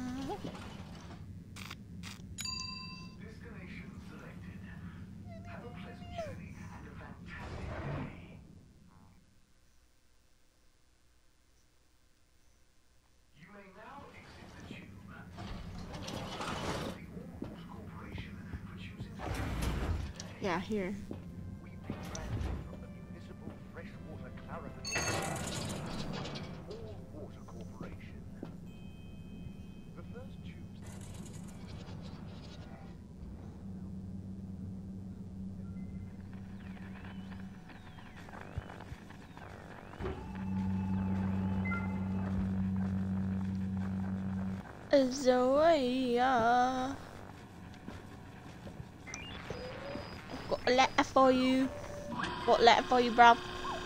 Yeah, here. We've been granted from the Municipal Freshwater Clarification All Water Corporation. The first tubes. Zoya. Got a letter for you. Got a letter for you, bruv.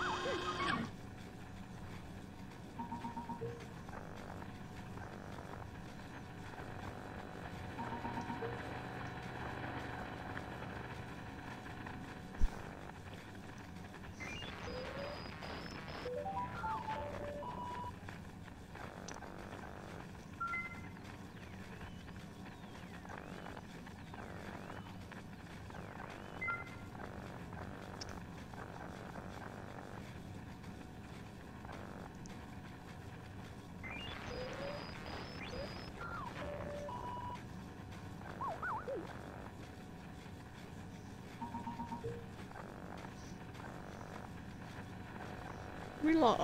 Relax.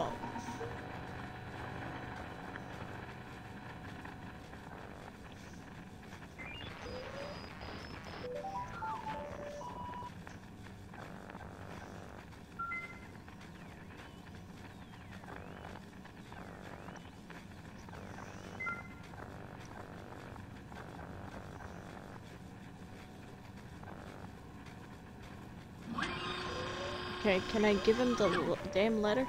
Okay, can I give him the damn letter?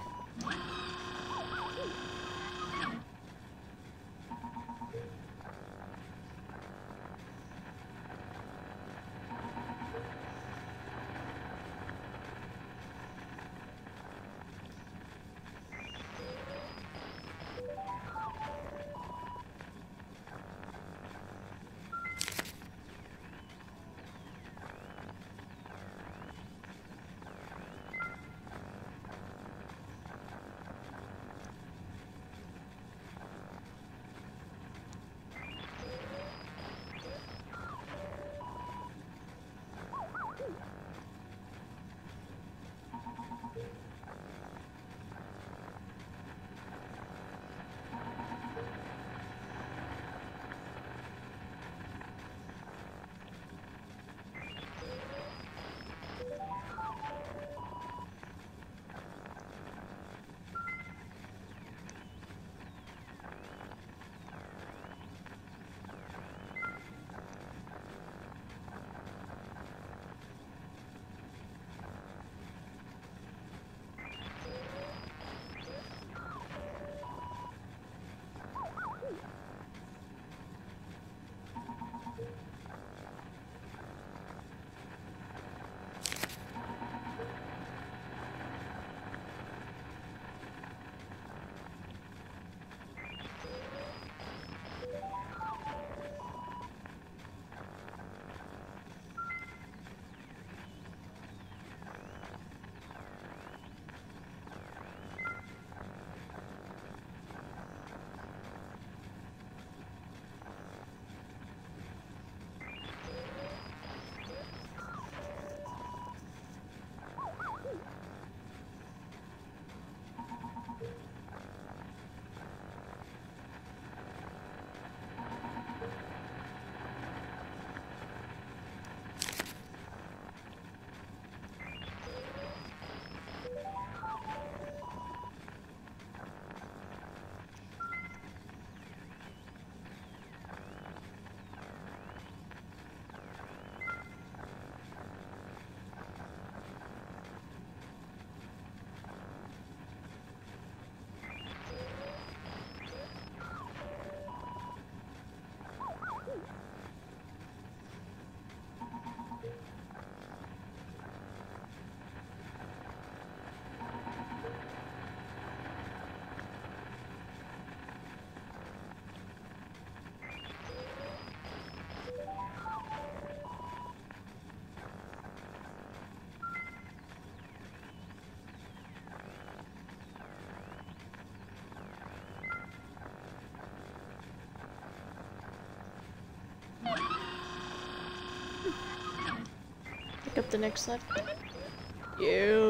up the next level. Yeah.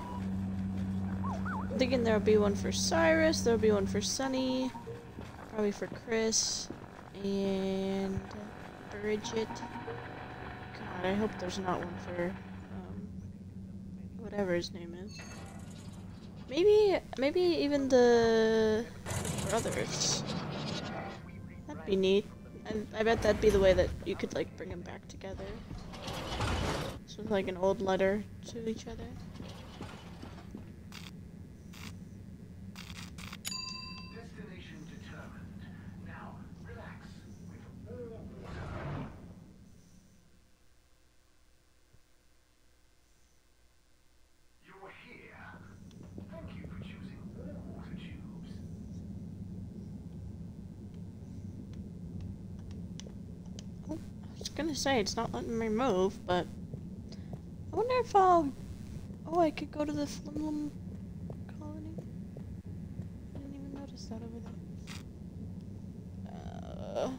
I'm thinking there'll be one for Cyrus, there'll be one for Sunny, probably for Chris, and Bridget. God, I hope there's not one for, whatever his name is. Maybe even the brothers. That'd be neat. And I bet that'd be the way that you could, like, bring them back together. So it's like an old letter to each other. Destination determined. Now, relax with all water. You're here. Thank you for choosing all water tubes. Oh, I was gonna say it's not letting me move, but I wonder if I'll. Oh, I could go to the Flimlum colony. I didn't even notice that over there.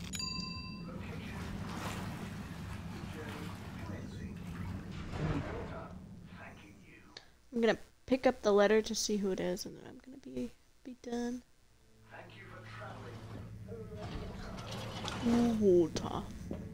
I'm gonna pick up the letter to see who it is, and then I'm gonna be done. Thank you for traveling. Water.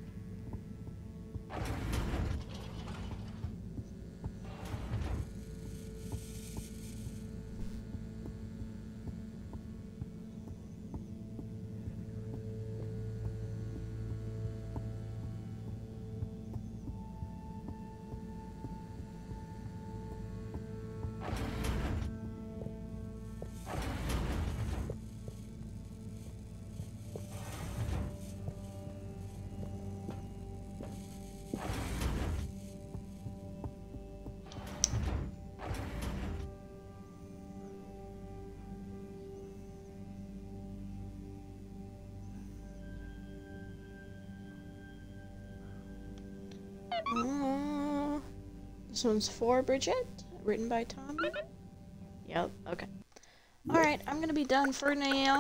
This one's for Bridget, written by Tommy. Yep, okay. Alright, I'm gonna be done for now.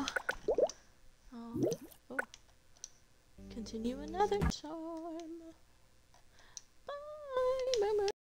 Oh. Continue another time. Bye, bye, bye.